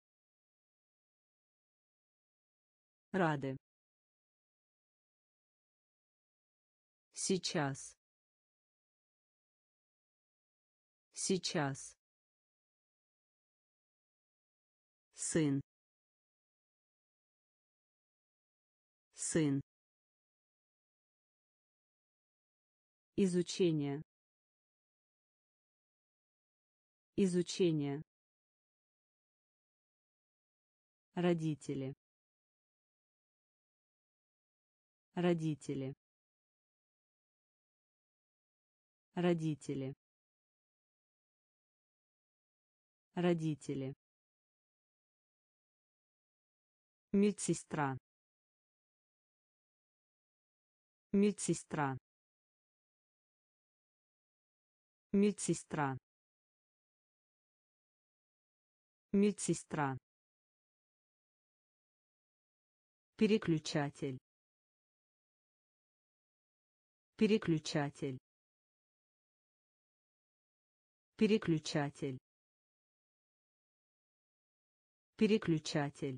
Рады. Сейчас. Сейчас. Сын. Сын. Изучение. Изучение. Родители. Родители. Родители. Родители. Медсестра. Медсестра. Медсестра. Медсестра. Переключатель. Переключатель. Переключатель. Переключатель.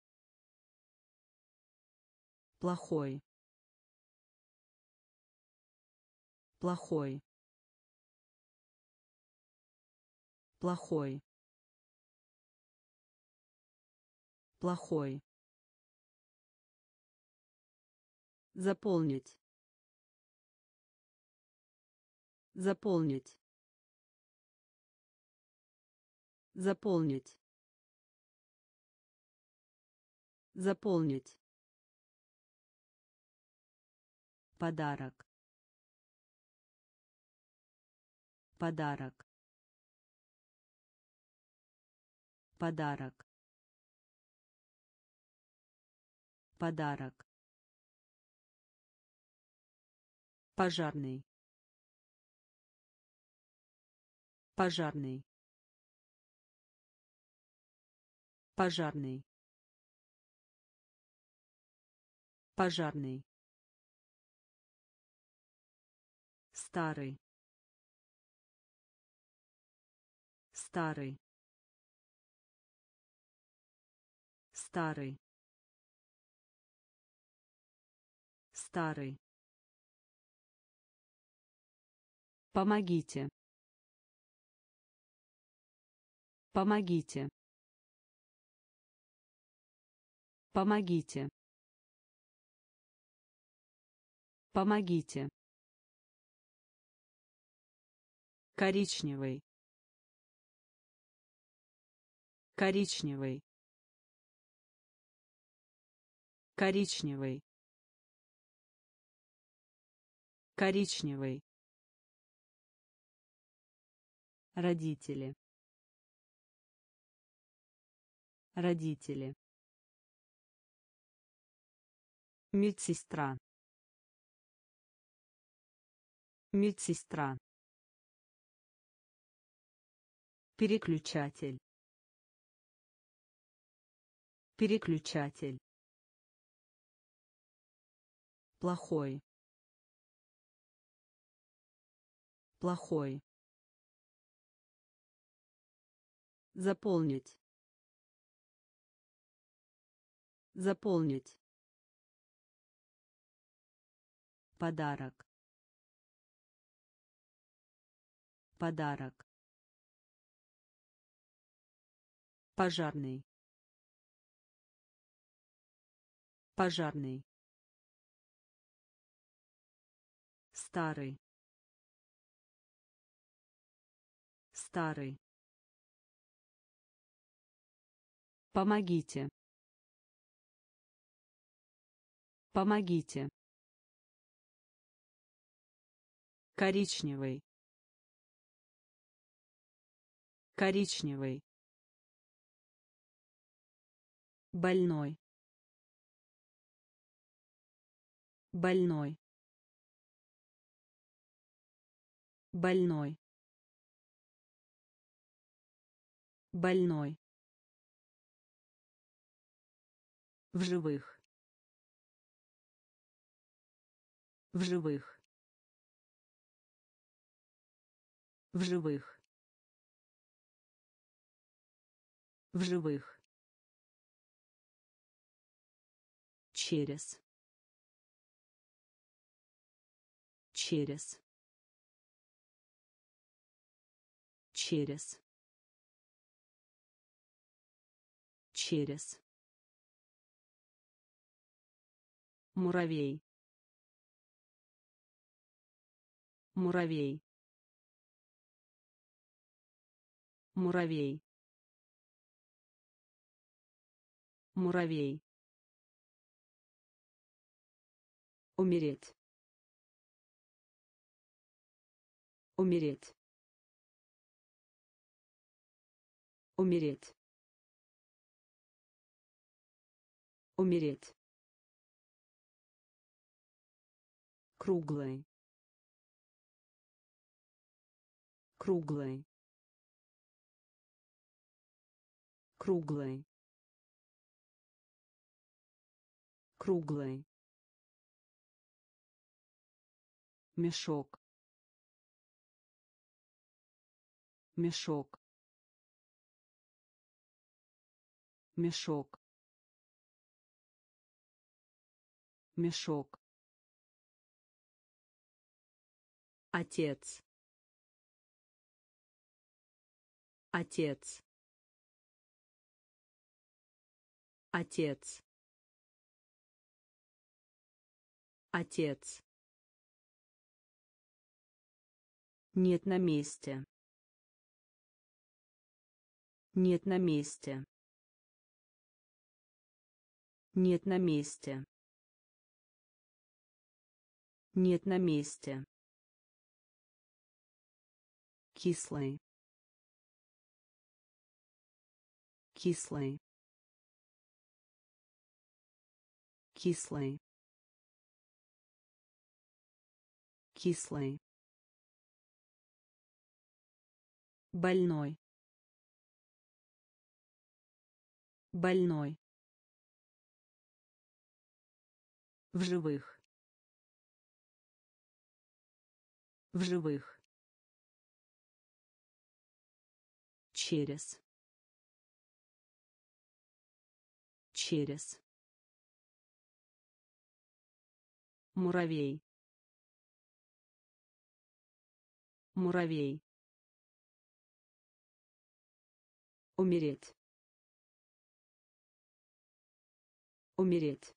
Плохой. Плохой. Плохой. Плохой. Заполнить. Заполнить. Заполнить. Заполнить. Подарок. Подарок. Подарок. Подарок. Пожарный. Пожарный. Пожарный. Пожарный. Старый. Старый. Старый. Старый. Помогите. Помогите. Помогите. Помогите. Коричневый. Коричневый. Коричневый. Коричневый. Родители. Родители. Медсестра. Медсестра. Переключатель. Переключатель. Плохой. Плохой. Заполнить. Заполнить. Подарок. Подарок. Пожарный. Пожарный. Старый. Старый. Помогите. Помогите. Коричневый. Коричневый. Больной. Больной. Больной. Больной. В живых. В живых. В живых. В живых. Через. Через. Через. Через. Муравей. Муравей. Муравей. Муравей. Умереть. Умереть. Умереть. Умереть. Круглый. Круглый. Круглый. Круглый. Мешок. Мешок. Мешок. Мешок. Отец. Отец. Отец. Отец. Нет на месте. Нет на месте. Нет на месте. Нет на месте. Кислый. Кислый. Кислый. Кислый. Больной. Больной. В живых. В живых. Через. Через. Муравей. Муравей. Умереть. Умереть.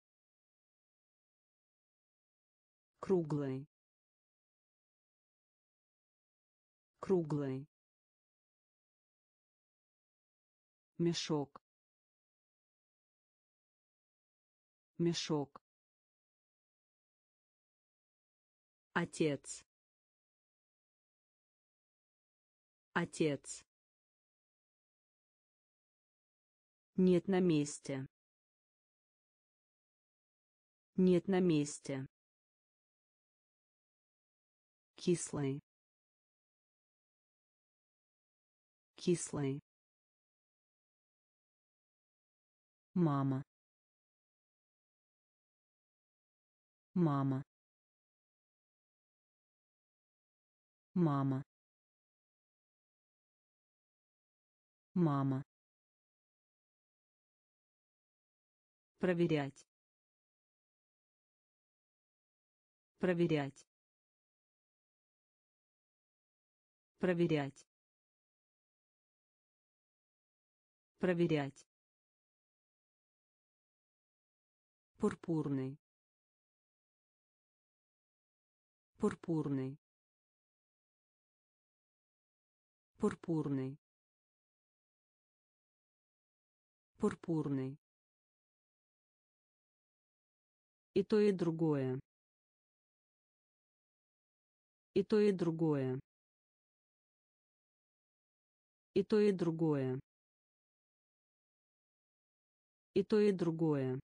Круглый. Круглый. Мешок. Мешок. Отец. Отец. Нет на месте. Нет на месте. Кислый. Кислый. Мама. Мама. Мама. Мама. Проверять. Проверять. Проверять. Проверять. Пурпурный. Пурпурный. Пурпурный. Пурпурный. И то, и другое. И то, и другое. И то, и другое. И то, и другое.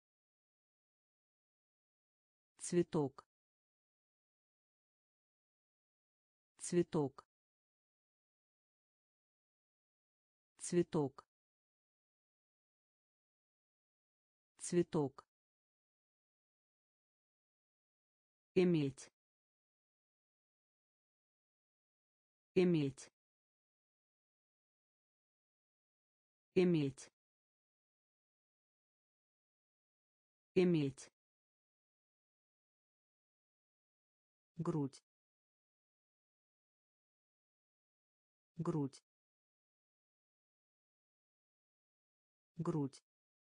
Цветок. Цветок. Цветок. Цветок. Иметь. Иметь. Иметь. Иметь. Грудь. Грудь. Грудь.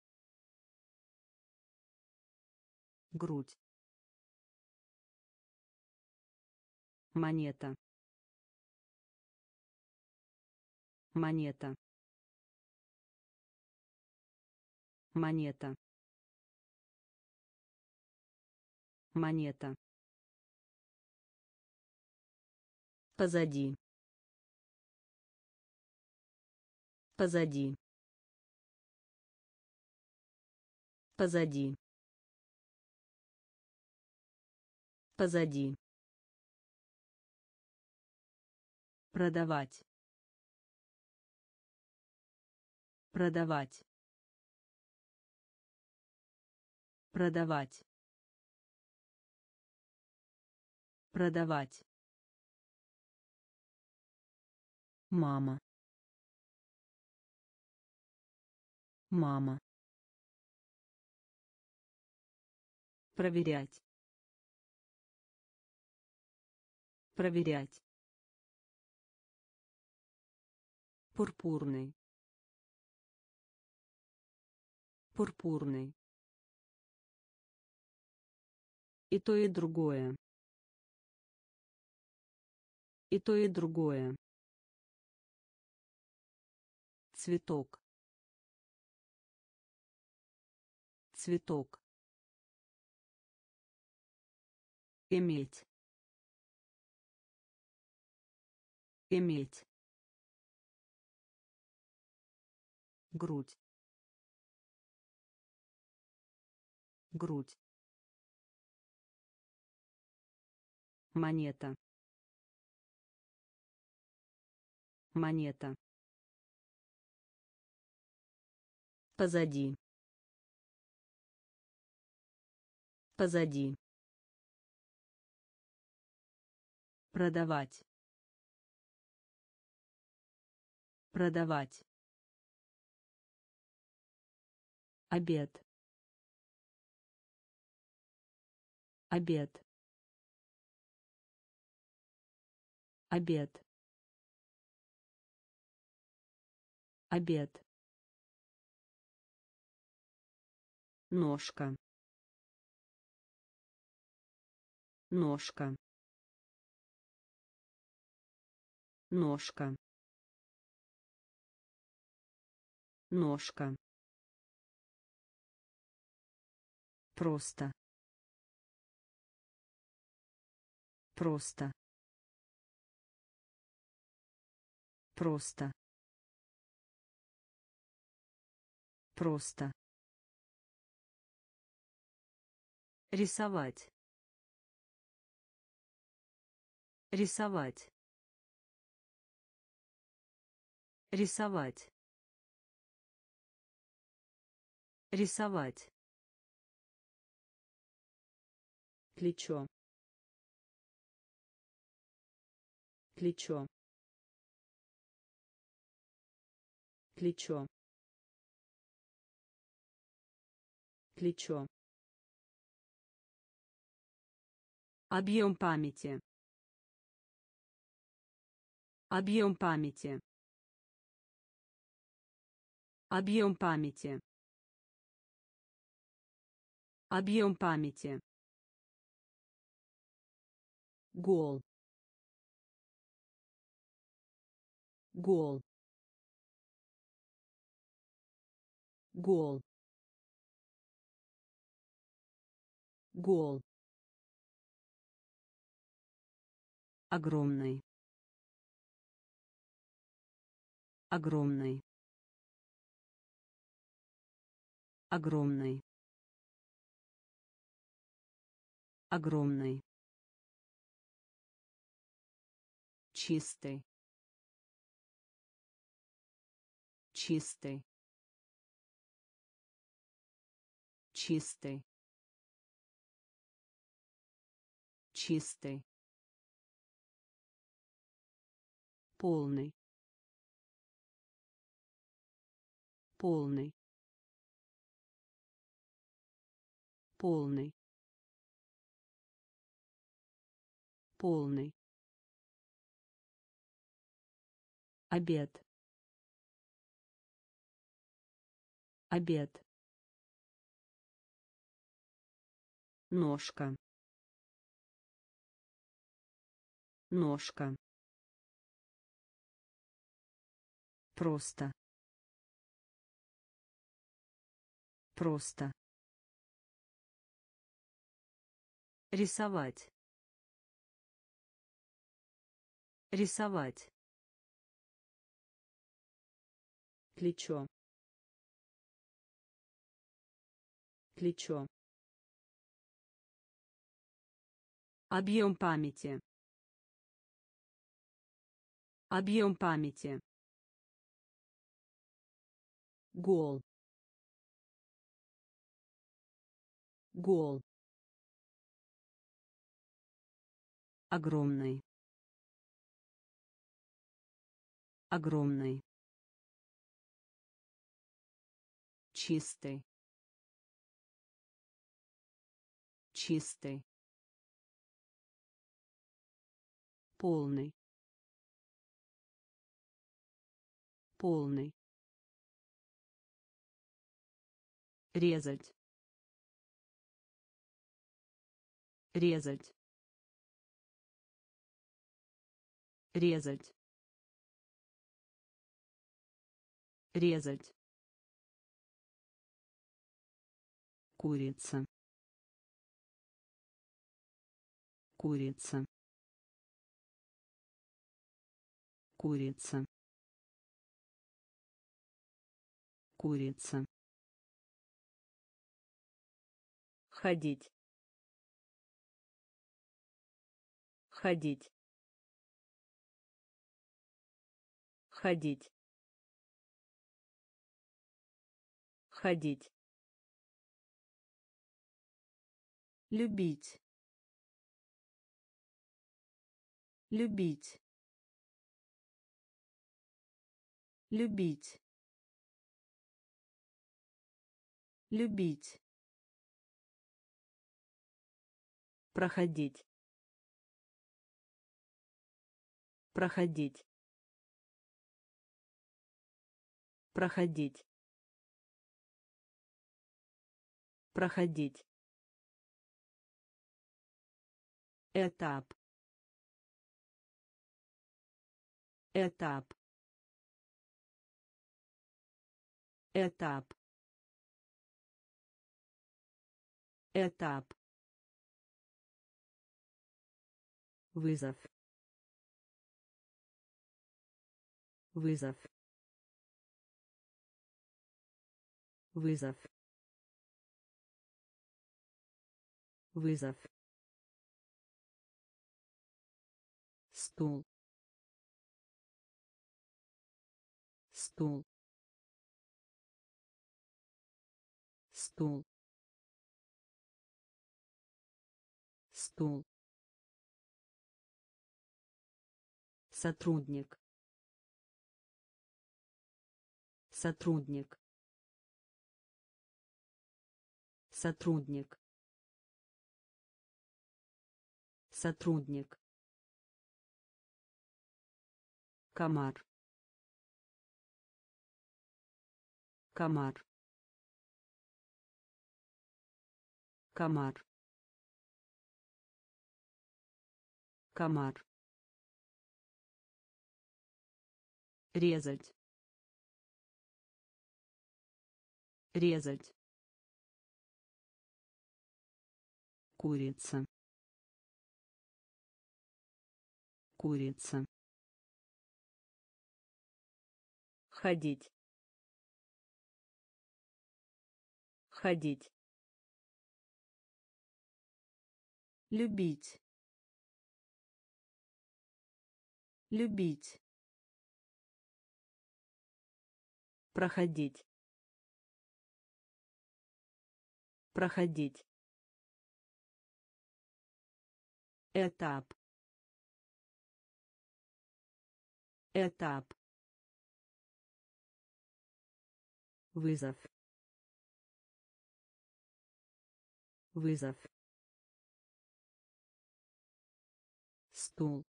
Грудь. Монета. Монета. Монета. Монета. Позади. Позади. Позади. Позади. Продавать. Продавать. Продавать. Продавать. Мама. Мама. Проверять. Проверять. Пурпурный. Пурпурный. И то, и другое. И то, и другое. Цветок. Цветок. Иметь. Иметь. Грудь. Грудь. Монета. Монета. Позади. Позади. Продавать. Продавать. Обед. Обед. Обед. Обед. Ножка. Ножка. Ножка. Ножка. Просто. Просто. Просто. Просто. Рисовать. Рисовать. Рисовать. Рисовать. Плечо. Плечо. Плечо. Плечо. Объем памяти. Объем памяти. Объем памяти. Объем памяти. Гол. Гол. Гол. Гол. Огромный. Огромный. Огромный. Огромный. Чистый. Чистый. Чистый. Чистый. Полный. Полный. Полный. Полный. Обед. Обед. Ножка. Ножка. Просто. Просто. Рисовать. Рисовать. Плечо. Плечо. Объем памяти. Объем памяти. Гол. Гол. Огромный. Огромный. Чистый. Чистый. Полный. Полный. резать, резать, резать, резать, курица, курица, курица, курица, ходить, ходить, ходить, ходить, любить, любить, любить, любить, проходить, проходить, проходить, проходить, этап, этап, этап, этап, вызов, вызов, вызов, вызов, стул, стул, стул, стул, сотрудник, сотрудник, сотрудник, сотрудник, комар, комар, комар, комар, резать, резать, курица, курица, ходить, ходить, любить, любить, проходить, проходить, этап, этап, вызов, вызов, стул,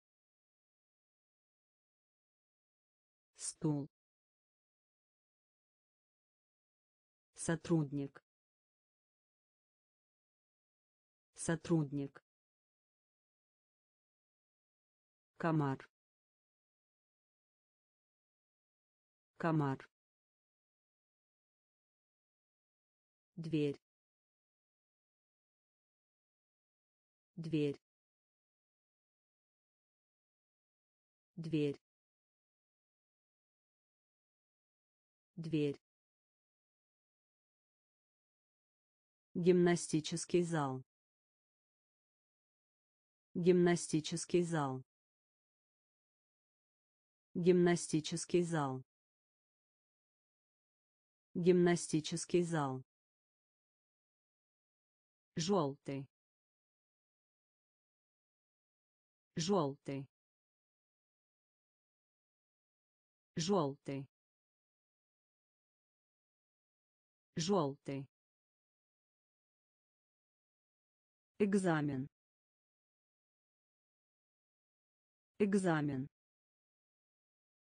стул, сотрудник, сотрудник, комар, комар, дверь, дверь, дверь, дверь, гимнастический зал, гимнастический зал, гимнастический зал, гимнастический зал, желтый, желтый, желтый, желтый, экзамен, экзамен,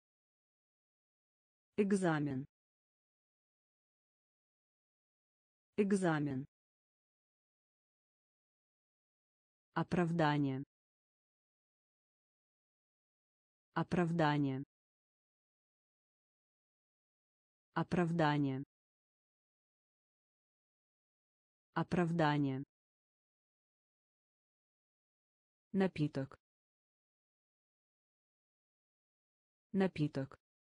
экзамен, Экзамен. Оправдание. Оправдание. Оправдание. Оправдание. Напиток. Напиток.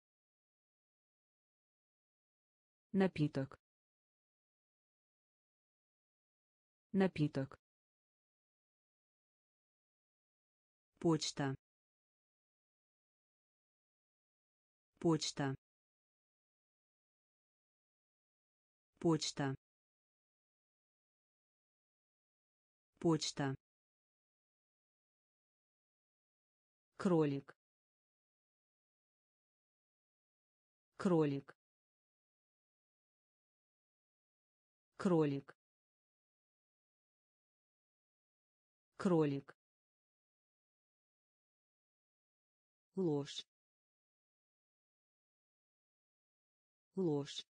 Напиток. Напиток. Почта. Почта. Почта. Почта. Кролик. Кролик. Кролик. Кролик. Ложь. Ложь.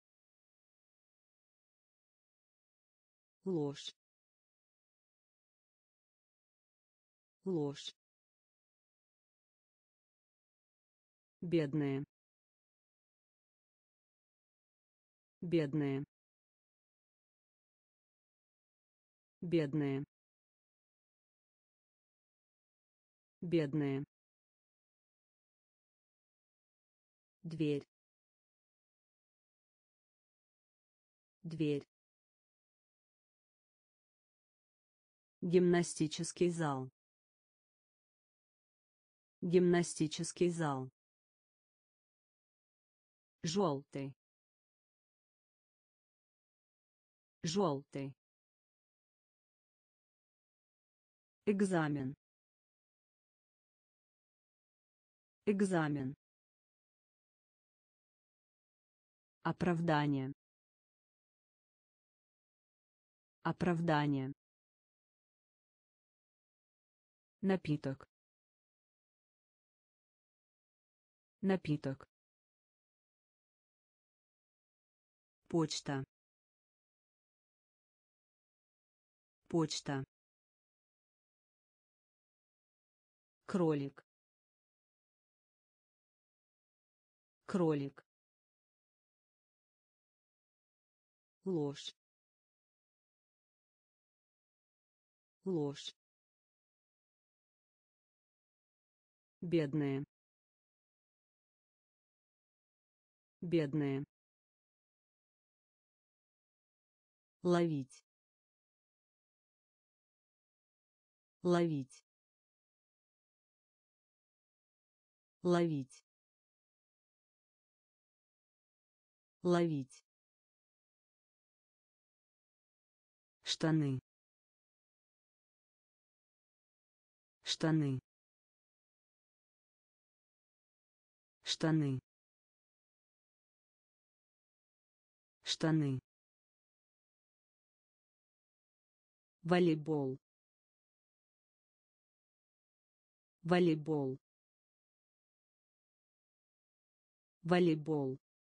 Ложь. Ложь. Бедные. Бедные. Бедные. Бедные. Дверь. Дверь. Гимнастический зал. Гимнастический зал. Желтый. Желтый. Экзамен. Экзамен. Оправдание. Оправдание. Напиток. Напиток. Почта. Почта. Кролик. Кролик. Ложь. Ложь. Бедные. Бедные. Ловить. Ловить. Ловить. Ловить. Штаны. Штаны. Штаны. Штаны. Волейбол. Волейбол. Волейбол.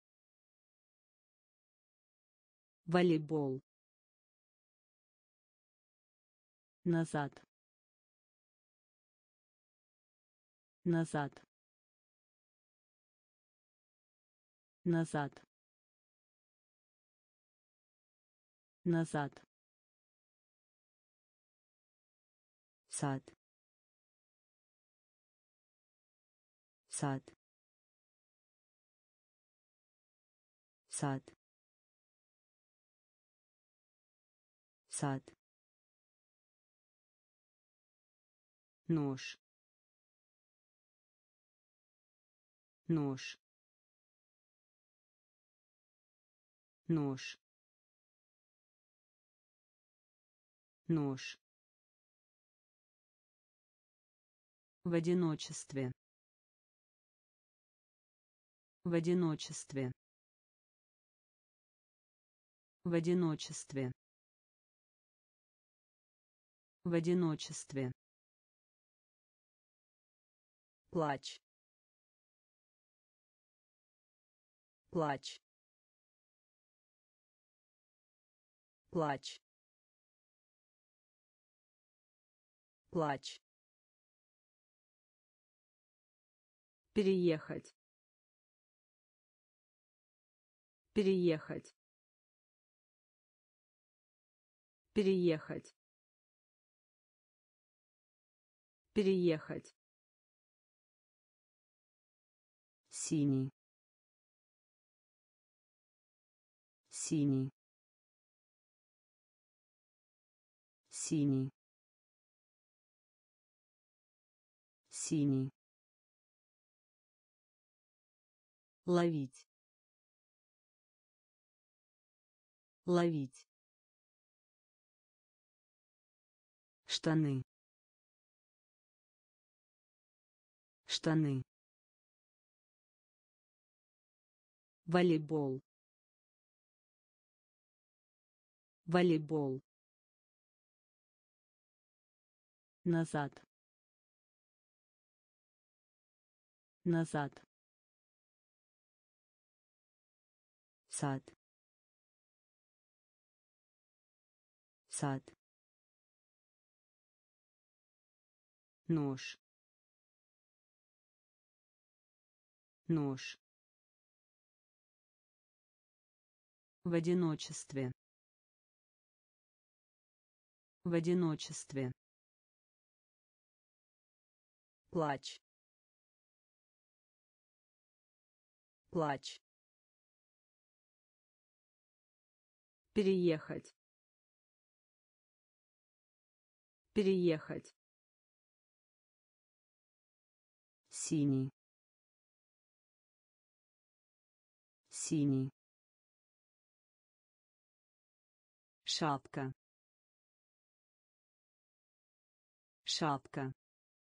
Волейбол. Назад. Назад. Назад. Назад. Сад. Сад. Сад. Сад. Нож. Нож. Нож. Нож. В одиночестве. В одиночестве. В одиночестве. В одиночестве. Плач. Плач. плач, плач, переехать, переехать, переехать, переехать, синий, синий, синий, синий, ловить, ловить, штаны, штаны, волейбол, волейбол, назад, назад, сад, сад, нож, нож, в одиночестве, в одиночестве, плач, плач, переехать, переехать, синий, синий, шапка, шапка,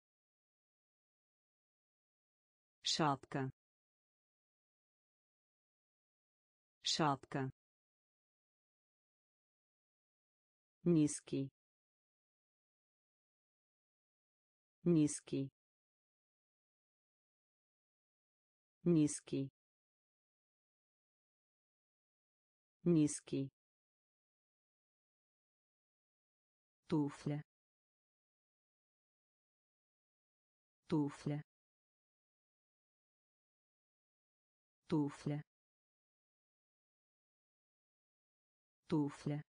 шапка, шапка, низкий, низкий, низкий, низкий, туфля, туфля, туфля, туфля,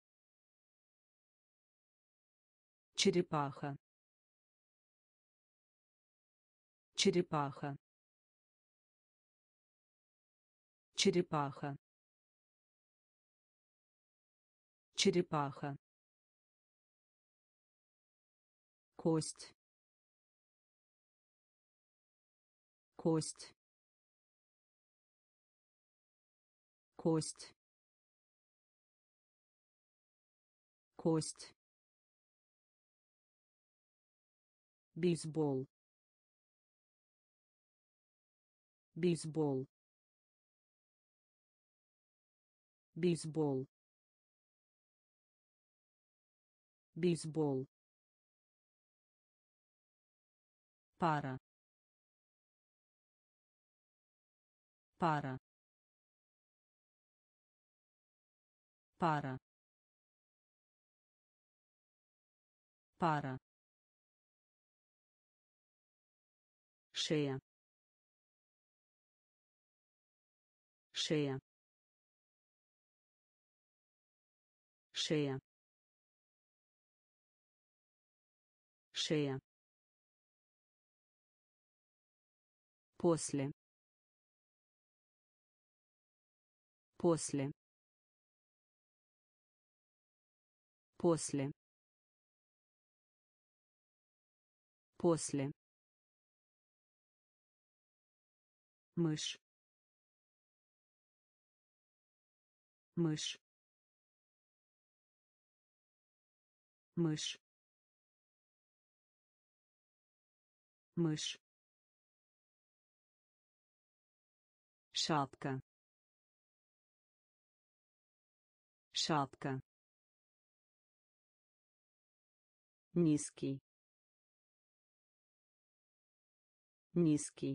черепаха, черепаха, черепаха, черепаха, кость, кость, кость, кость, бейсбол, бейсбол, бейсбол, бейсбол, пара, пара, пара, пара, шея, шея, шея, шея, после, после, после, после, мышь, мышь, мышь, мышь, шапка, шапка, низкий, низкий,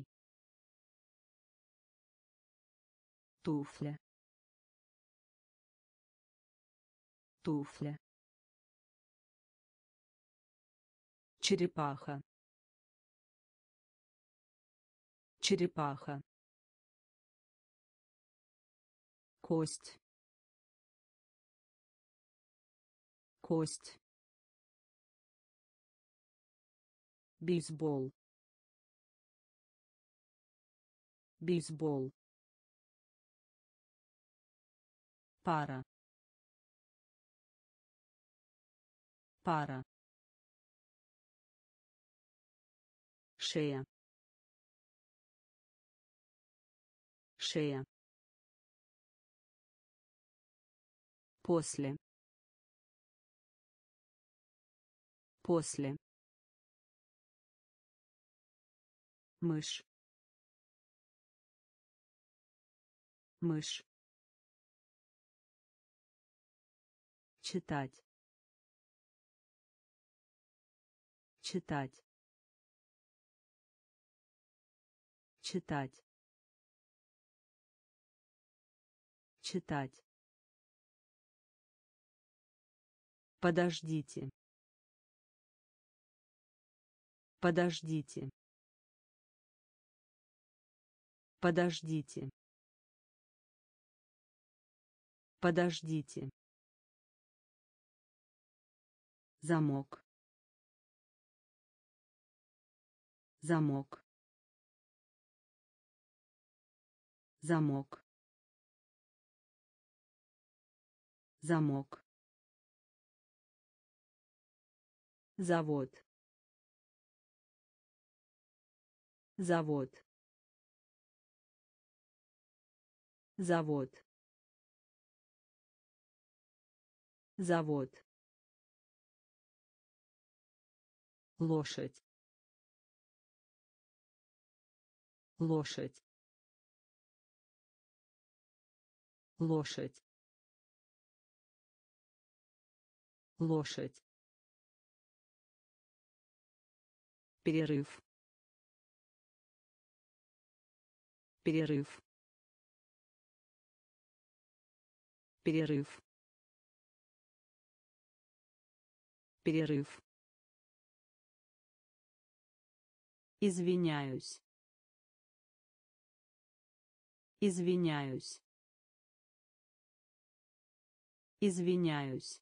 туфля, туфля, черепаха, черепаха, кость, кость, бейсбол, бейсбол, пара, пара, шея, шея, после, после, мышь, мышь, читать, читать, читать, читать. Подождите. Подождите. Подождите. Подождите. Замок. Замок. Замок. Замок. Завод. Завод. Завод. Завод. Лошадь. Лошадь. Лошадь. Лошадь. Перерыв. Перерыв. Перерыв. Перерыв. Извиняюсь. Извиняюсь. Извиняюсь.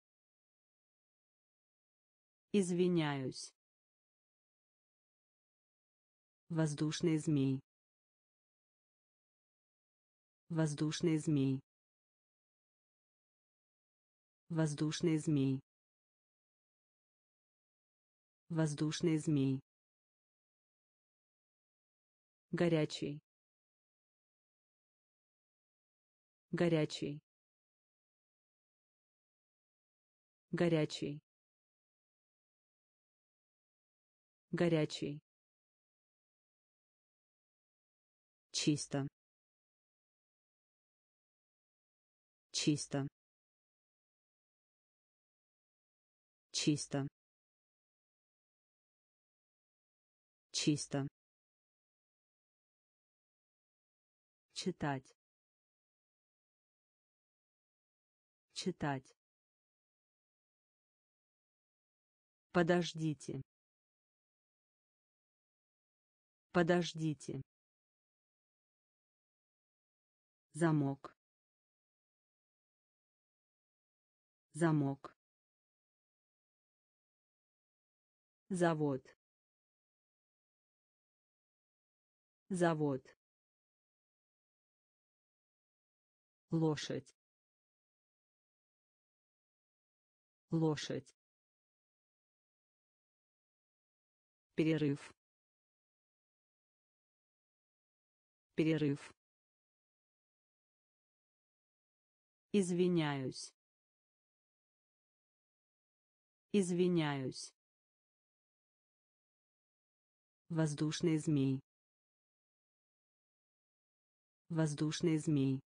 Извиняюсь. Воздушный змей. Воздушный змей. Воздушный змей. Воздушный змей. Горячий. Горячий. Горячий. Горячий. Чисто. Чисто. Чисто. Чисто. Читать. Читать. Подождите. Подождите. Замок. Замок. Завод. Завод. Лошадь. Лошадь. Перерыв. Перерыв. Извиняюсь. Извиняюсь. Воздушный змей. Воздушный змей.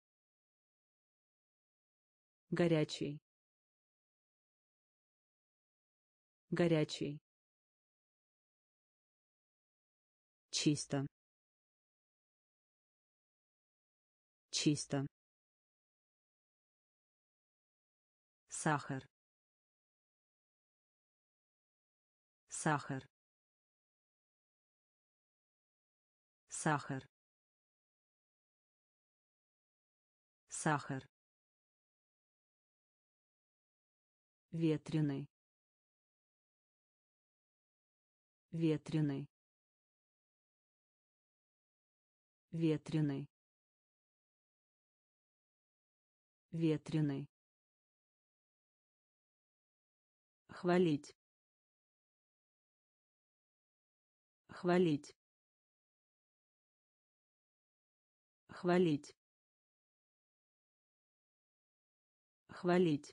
Горячий. Горячий. Чисто. Чисто. сахар, сахар, сахар, сахар, ветреный, ветреный, ветреный, ветреный, хвалить, хвалить, хвалить, хвалить,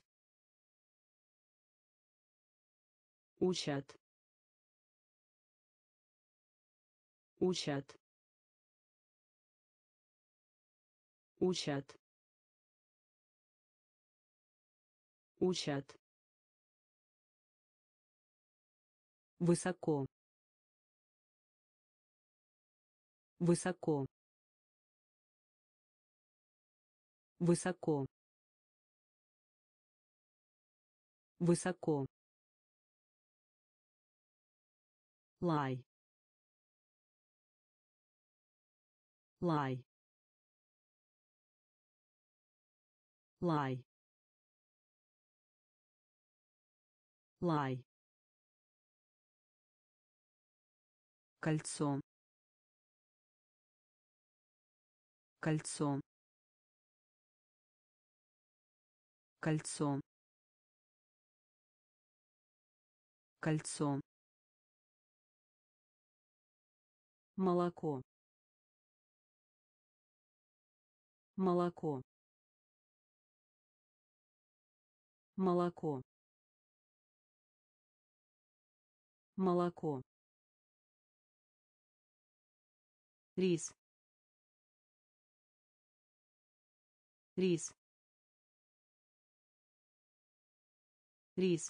учат, учат, учат, учат, высоко, высоко, высоко, высоко, лай, лай, лай, лай, кольцо, кольцо, кольцо, кольцо, молоко, молоко, молоко, молоко, рис, рис, рис,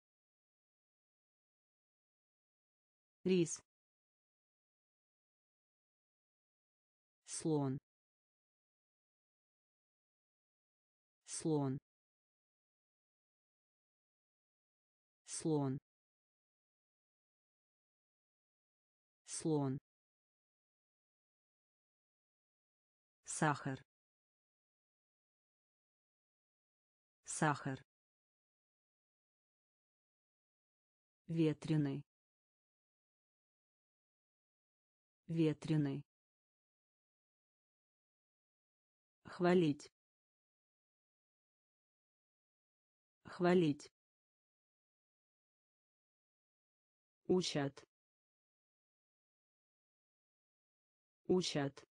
рис, слон, слон, слон, слон, сахар, сахар, ветреный, ветреный, хвалить, хвалить, учат, учат,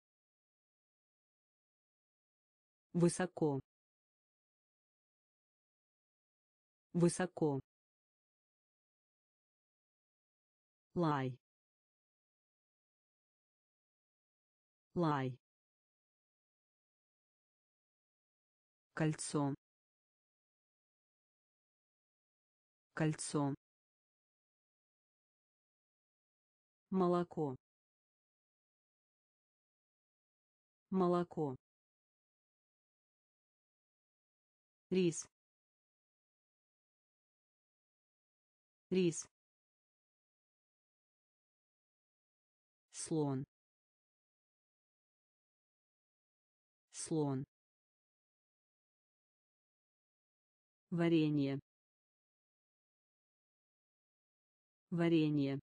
высоко, высоко, лай, лай, кольцо, кольцо, молоко, молоко, рис, рис, слон, слон, варенье, варенье,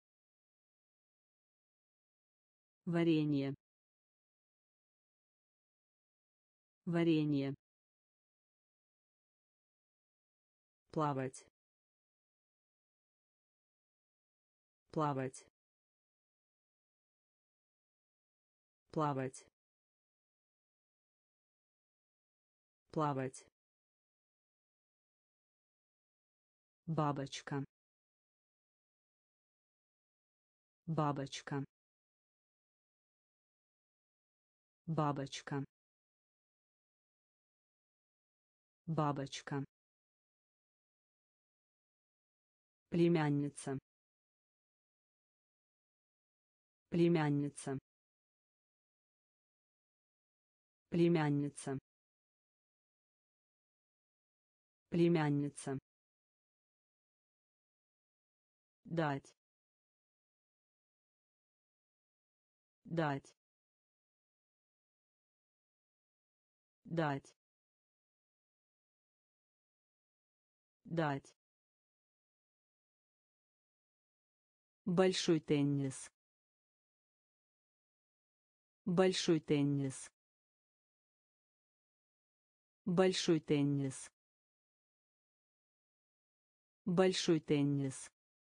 варенье, варенье, плавать, плавать, плавать, плавать, бабочка, бабочка, бабочка, бабочка, племянница, племянница, племянница, Племянница. Дать. Дать. Дать. Дать. Большой теннис. Большой теннис. Большой теннис. Большой теннис.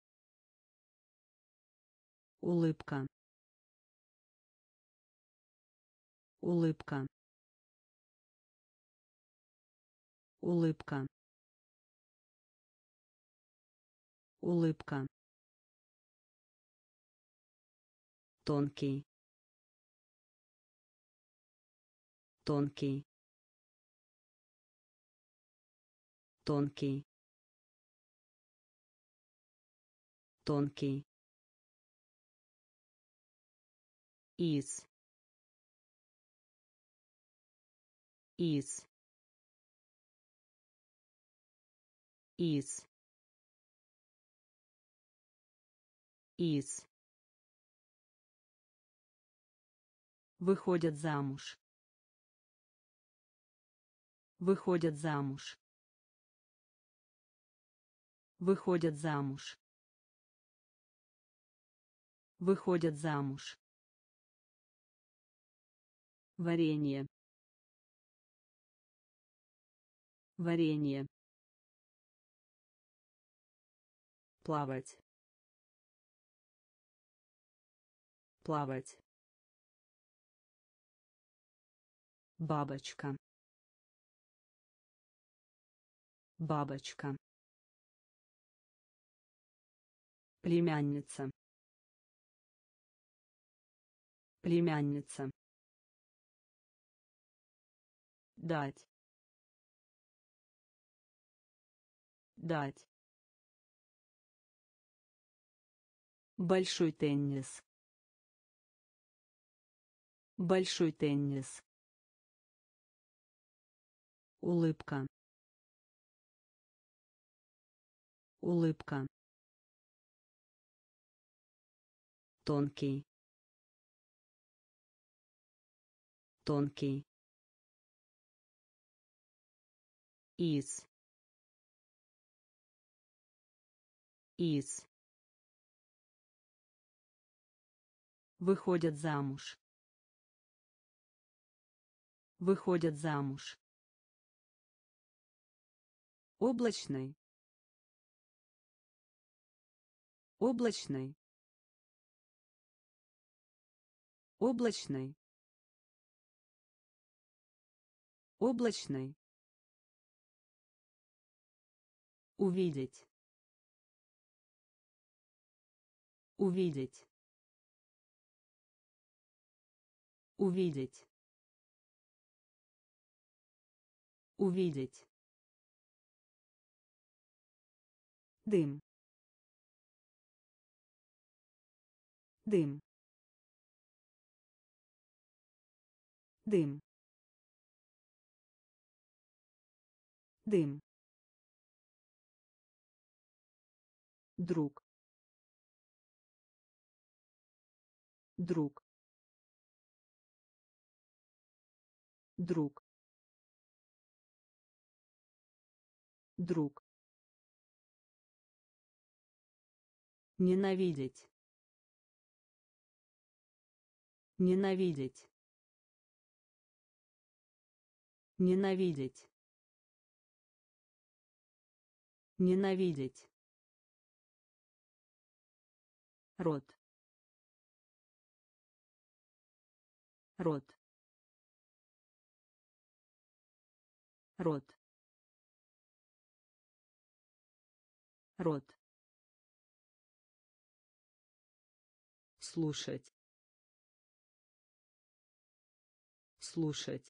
Улыбка. Улыбка. Улыбка. Улыбка. Тонкий. Тонкий. Тонкий. Тонкий. Из. Из. Из. Из. Выходят замуж. Выходят замуж. Выходят замуж. Выходят замуж. Варенье. Варенье. Плавать. Плавать. Бабочка. Бабочка. Племянница. Племянница. Дать. Дать. Большой теннис. Большой теннис. Улыбка. Улыбка. Тонкий. Тонкий. Из. Из. Выходят замуж. Выходят замуж. Облачный. Облачный. Облачный. Облачный. Увидеть. Увидеть. Увидеть. Увидеть. Дым. Дым. Дым. Дым. Друг. Друг. Друг. Друг. Ненавидеть. Ненавидеть. Ненавидеть. Ненавидеть. Рот. Рот. Рот. Рот. Слушать. Слушать.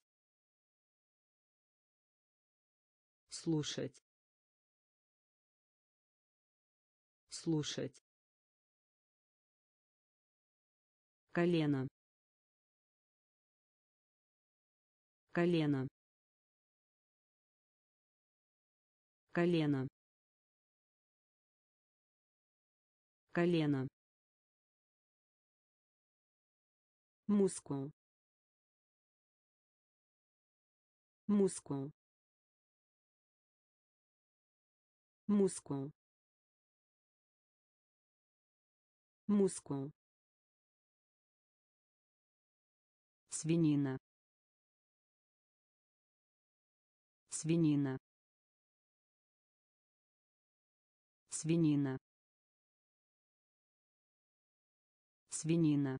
Слушать. Слушать. Колено. Колено. колено, колено, мускул, мускул, мускул, мускул, свинина, свинина, свинина, свинина,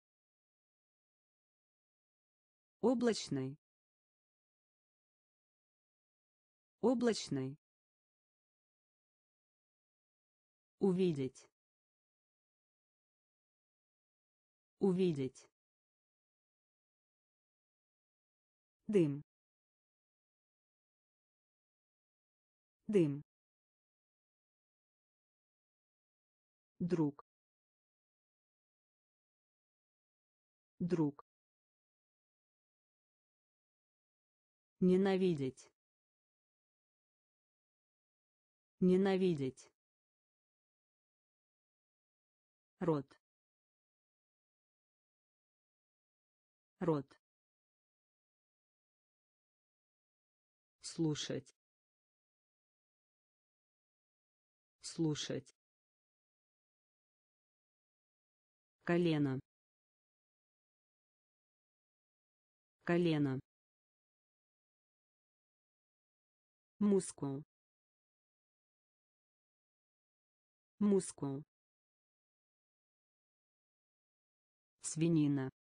облачный, облачный, увидеть, увидеть, дым, дым, друг, друг, ненавидеть, ненавидеть, рот, рот, слушать, слушать, колено, колено, мускул, мускул, свинина,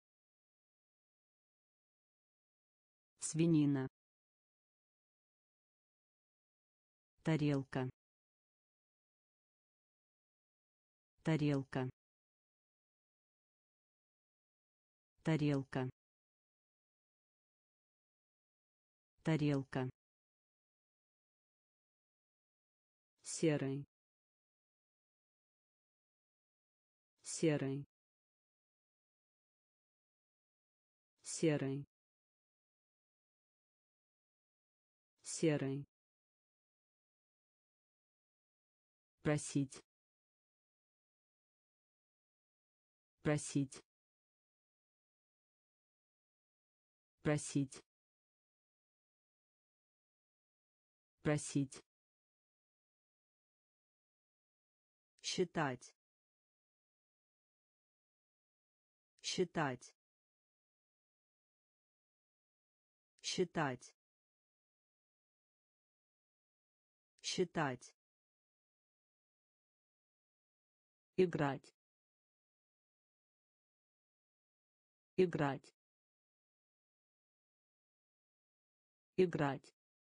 свинина, тарелка, тарелка, тарелка, тарелка, серый, серый, серый, серый, просить, просить, просить, просить, считать, считать, считать, считать, играть, играть, играть,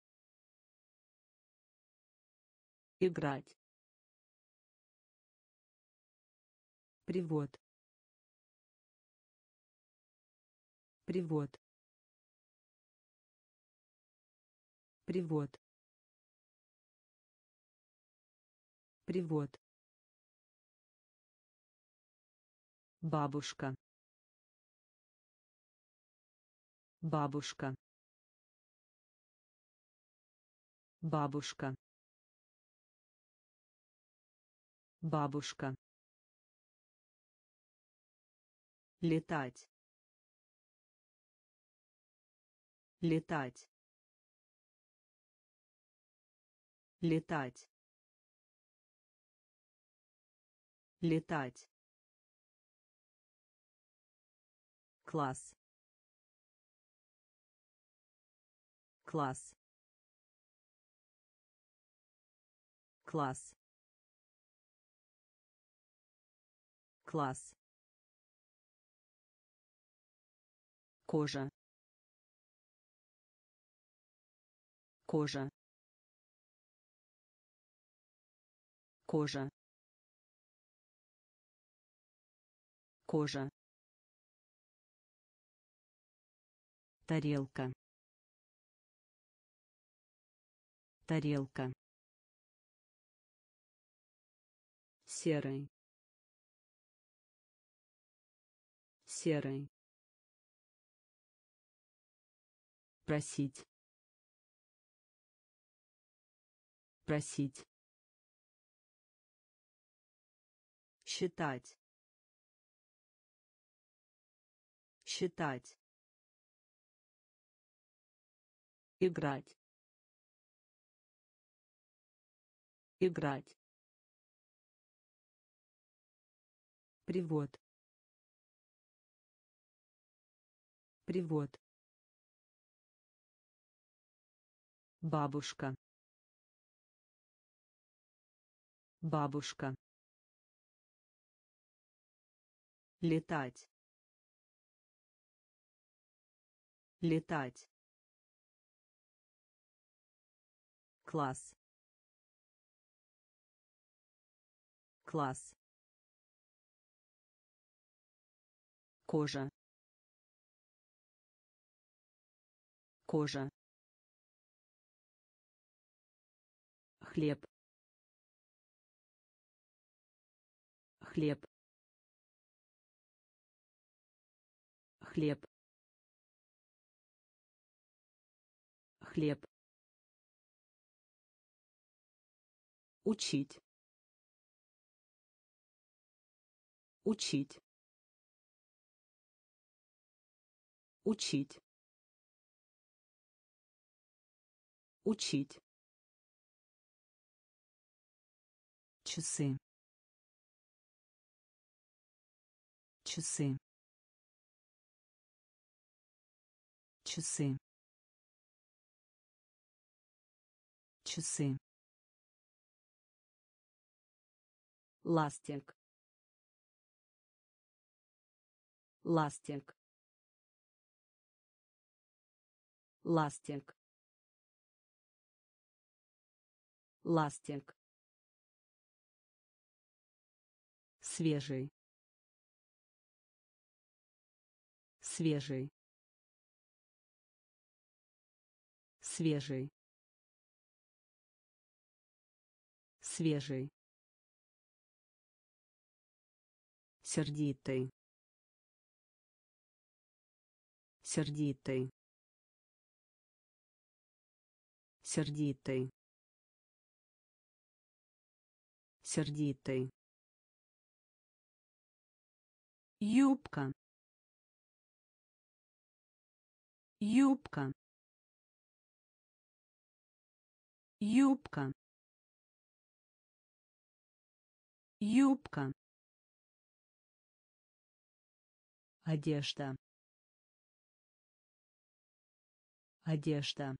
играть, привод, привод, привод, привод, бабушка, бабушка, бабушка, бабушка, летать, летать, летать, летать, класс, класс, класс, класс, кожа, кожа, кожа, кожа, тарелка, тарелка, серый, серый, просить, Просить. Считать. Считать. Играть. Играть. Привод. Привод. Бабушка. Бабушка. Летать. Летать. Класс. Класс. Кожа. Кожа. Хлеб. Хлеб. Хлеб. Хлеб. Учить. Учить. Учить. Учить. Часы. Часы. Часы. Часы. Ластик. Ластик. Ластик. Ластик. Свежий. Свежий. Свежий. Свежий. Сердитый. Сердитый. Сердитый. Сердитый. Юбка. Юбка. Юбка. Юбка. Одежда. Одежда.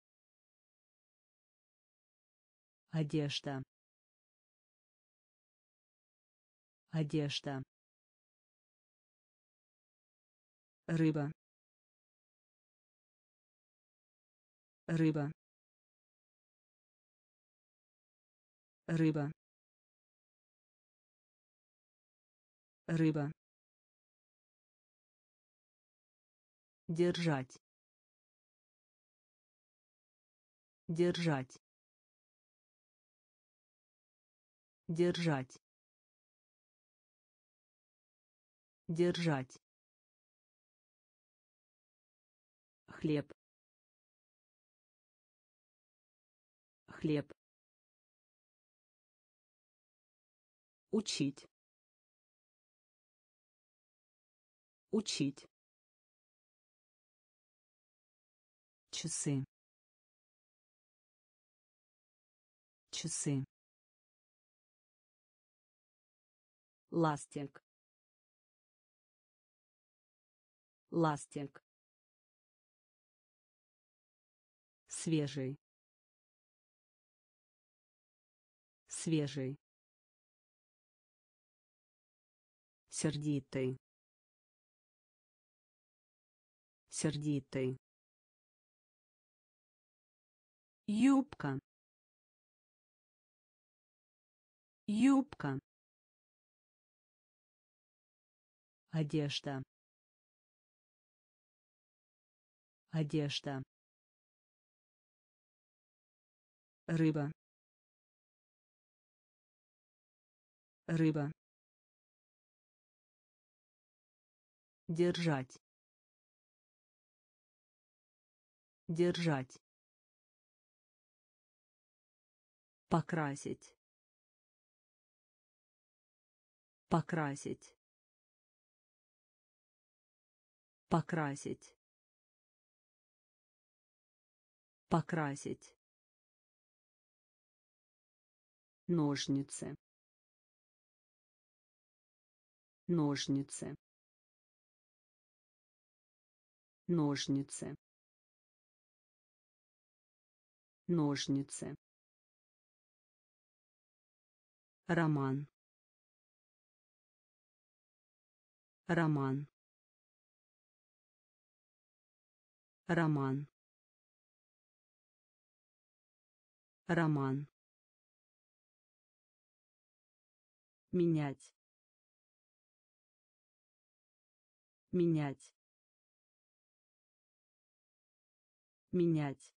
Одежда. Одежда. Рыба. Рыба. Рыба. Рыба. Держать. Держать. Держать. Держать. Хлеб. Хлеб. Учить. Учить. Часы. Часы. Ластик. Ластик. Свежий. Свежий. Сердитый. Сердитый. Юбка. Юбка. Одежда. Одежда. Рыба. Рыба. Держать. Держать. Покрасить. Покрасить. Покрасить. Покрасить. Ножницы. Ножницы. Ножницы. Ножницы. Роман. Роман. Роман. Роман. Менять. Менять. Менять.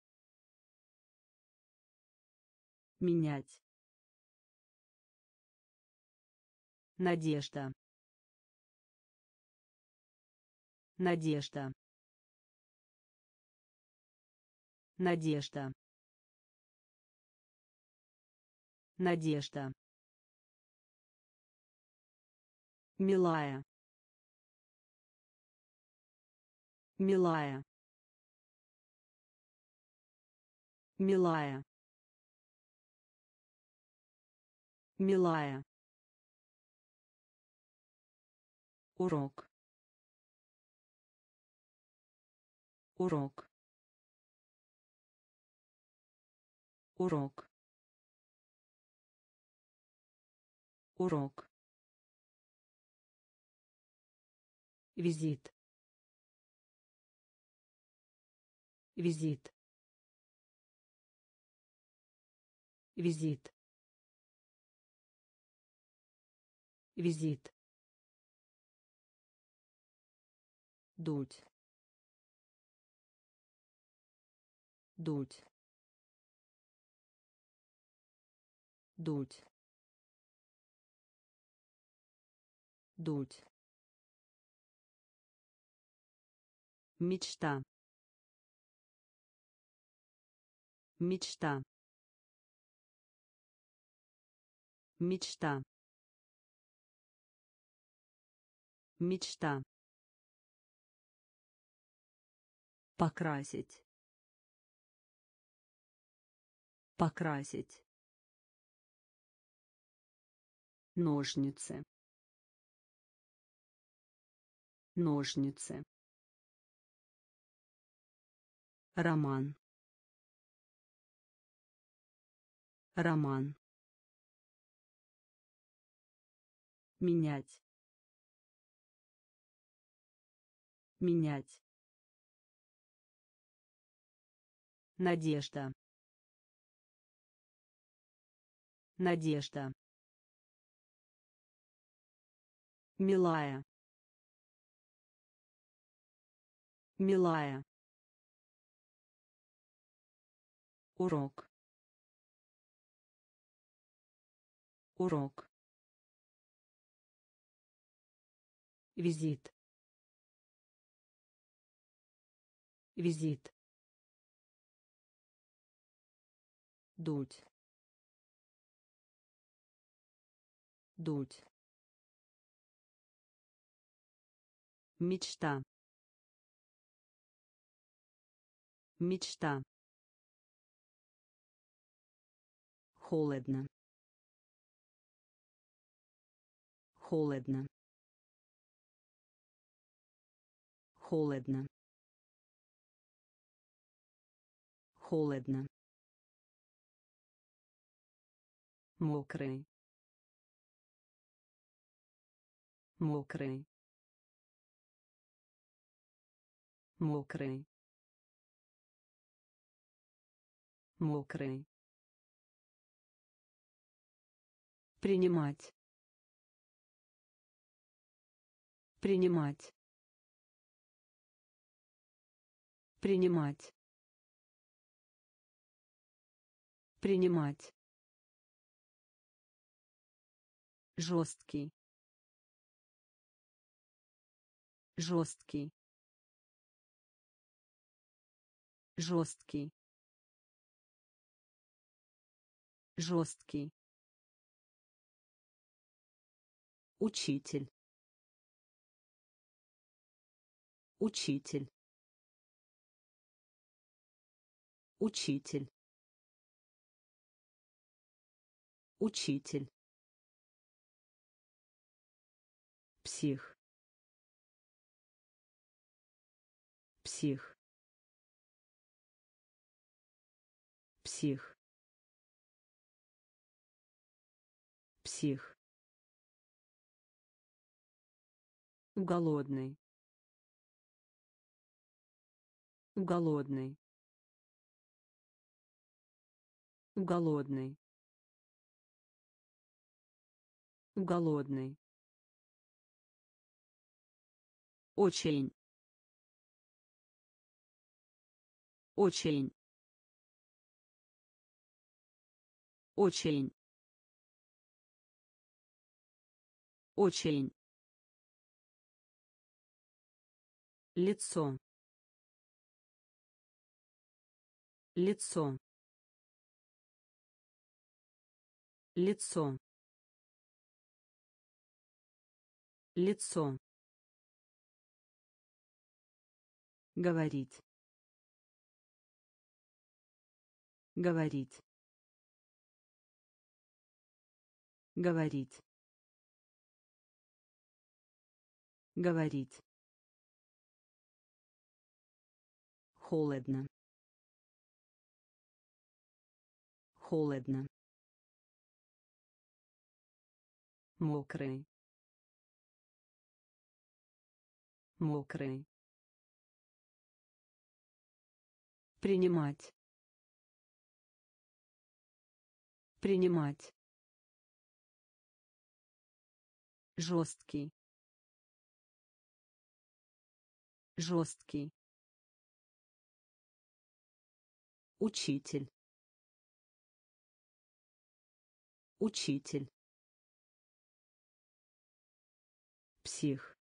Менять. Надежда. Надежда. Надежда. Надежда. Милая. Милая. Милая. Милая. Урок. Урок. Урок. Урок. Визит. Визит. Визит. Визит. Дуть. Дуть. Дуть. Дуть. Мечта. Мечта. Мечта. Мечта. Покрасить. Покрасить. Ножницы. Ножницы. Роман. Роман. Менять. Менять. Надежда. Надежда. Милая. Милая. Урок. Урок. Визит. Визит. Дуть. Дуть. Мечта. Мечта. Холодно. Холодно. Холодно. Холодно. Мокрый. Мокрый. Мокрый. Мокрый. Принимать. Принимать. Принимать. Принимать. Жесткий. Жесткий. Жесткий. жесткий, учитель, учитель, учитель, учитель, псих, псих, псих, псих, голодный, голодный, голодный, голодный, очень, очень, очень, очень, лицо, лицо, лицо, лицо, говорить, говорить, говорить, говорить, холодно, холодно, мокрый, мокрый, принимать, принимать, жесткий, жесткий, учитель, учитель, псих,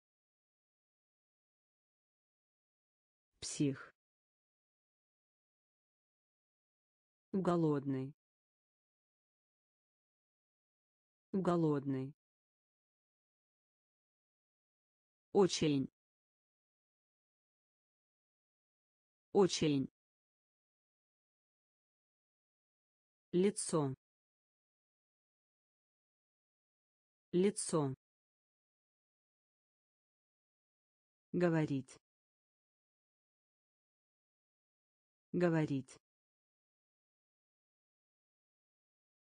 псих, голодный, голодный, очень, очень, лицо, лицо, говорить, говорить,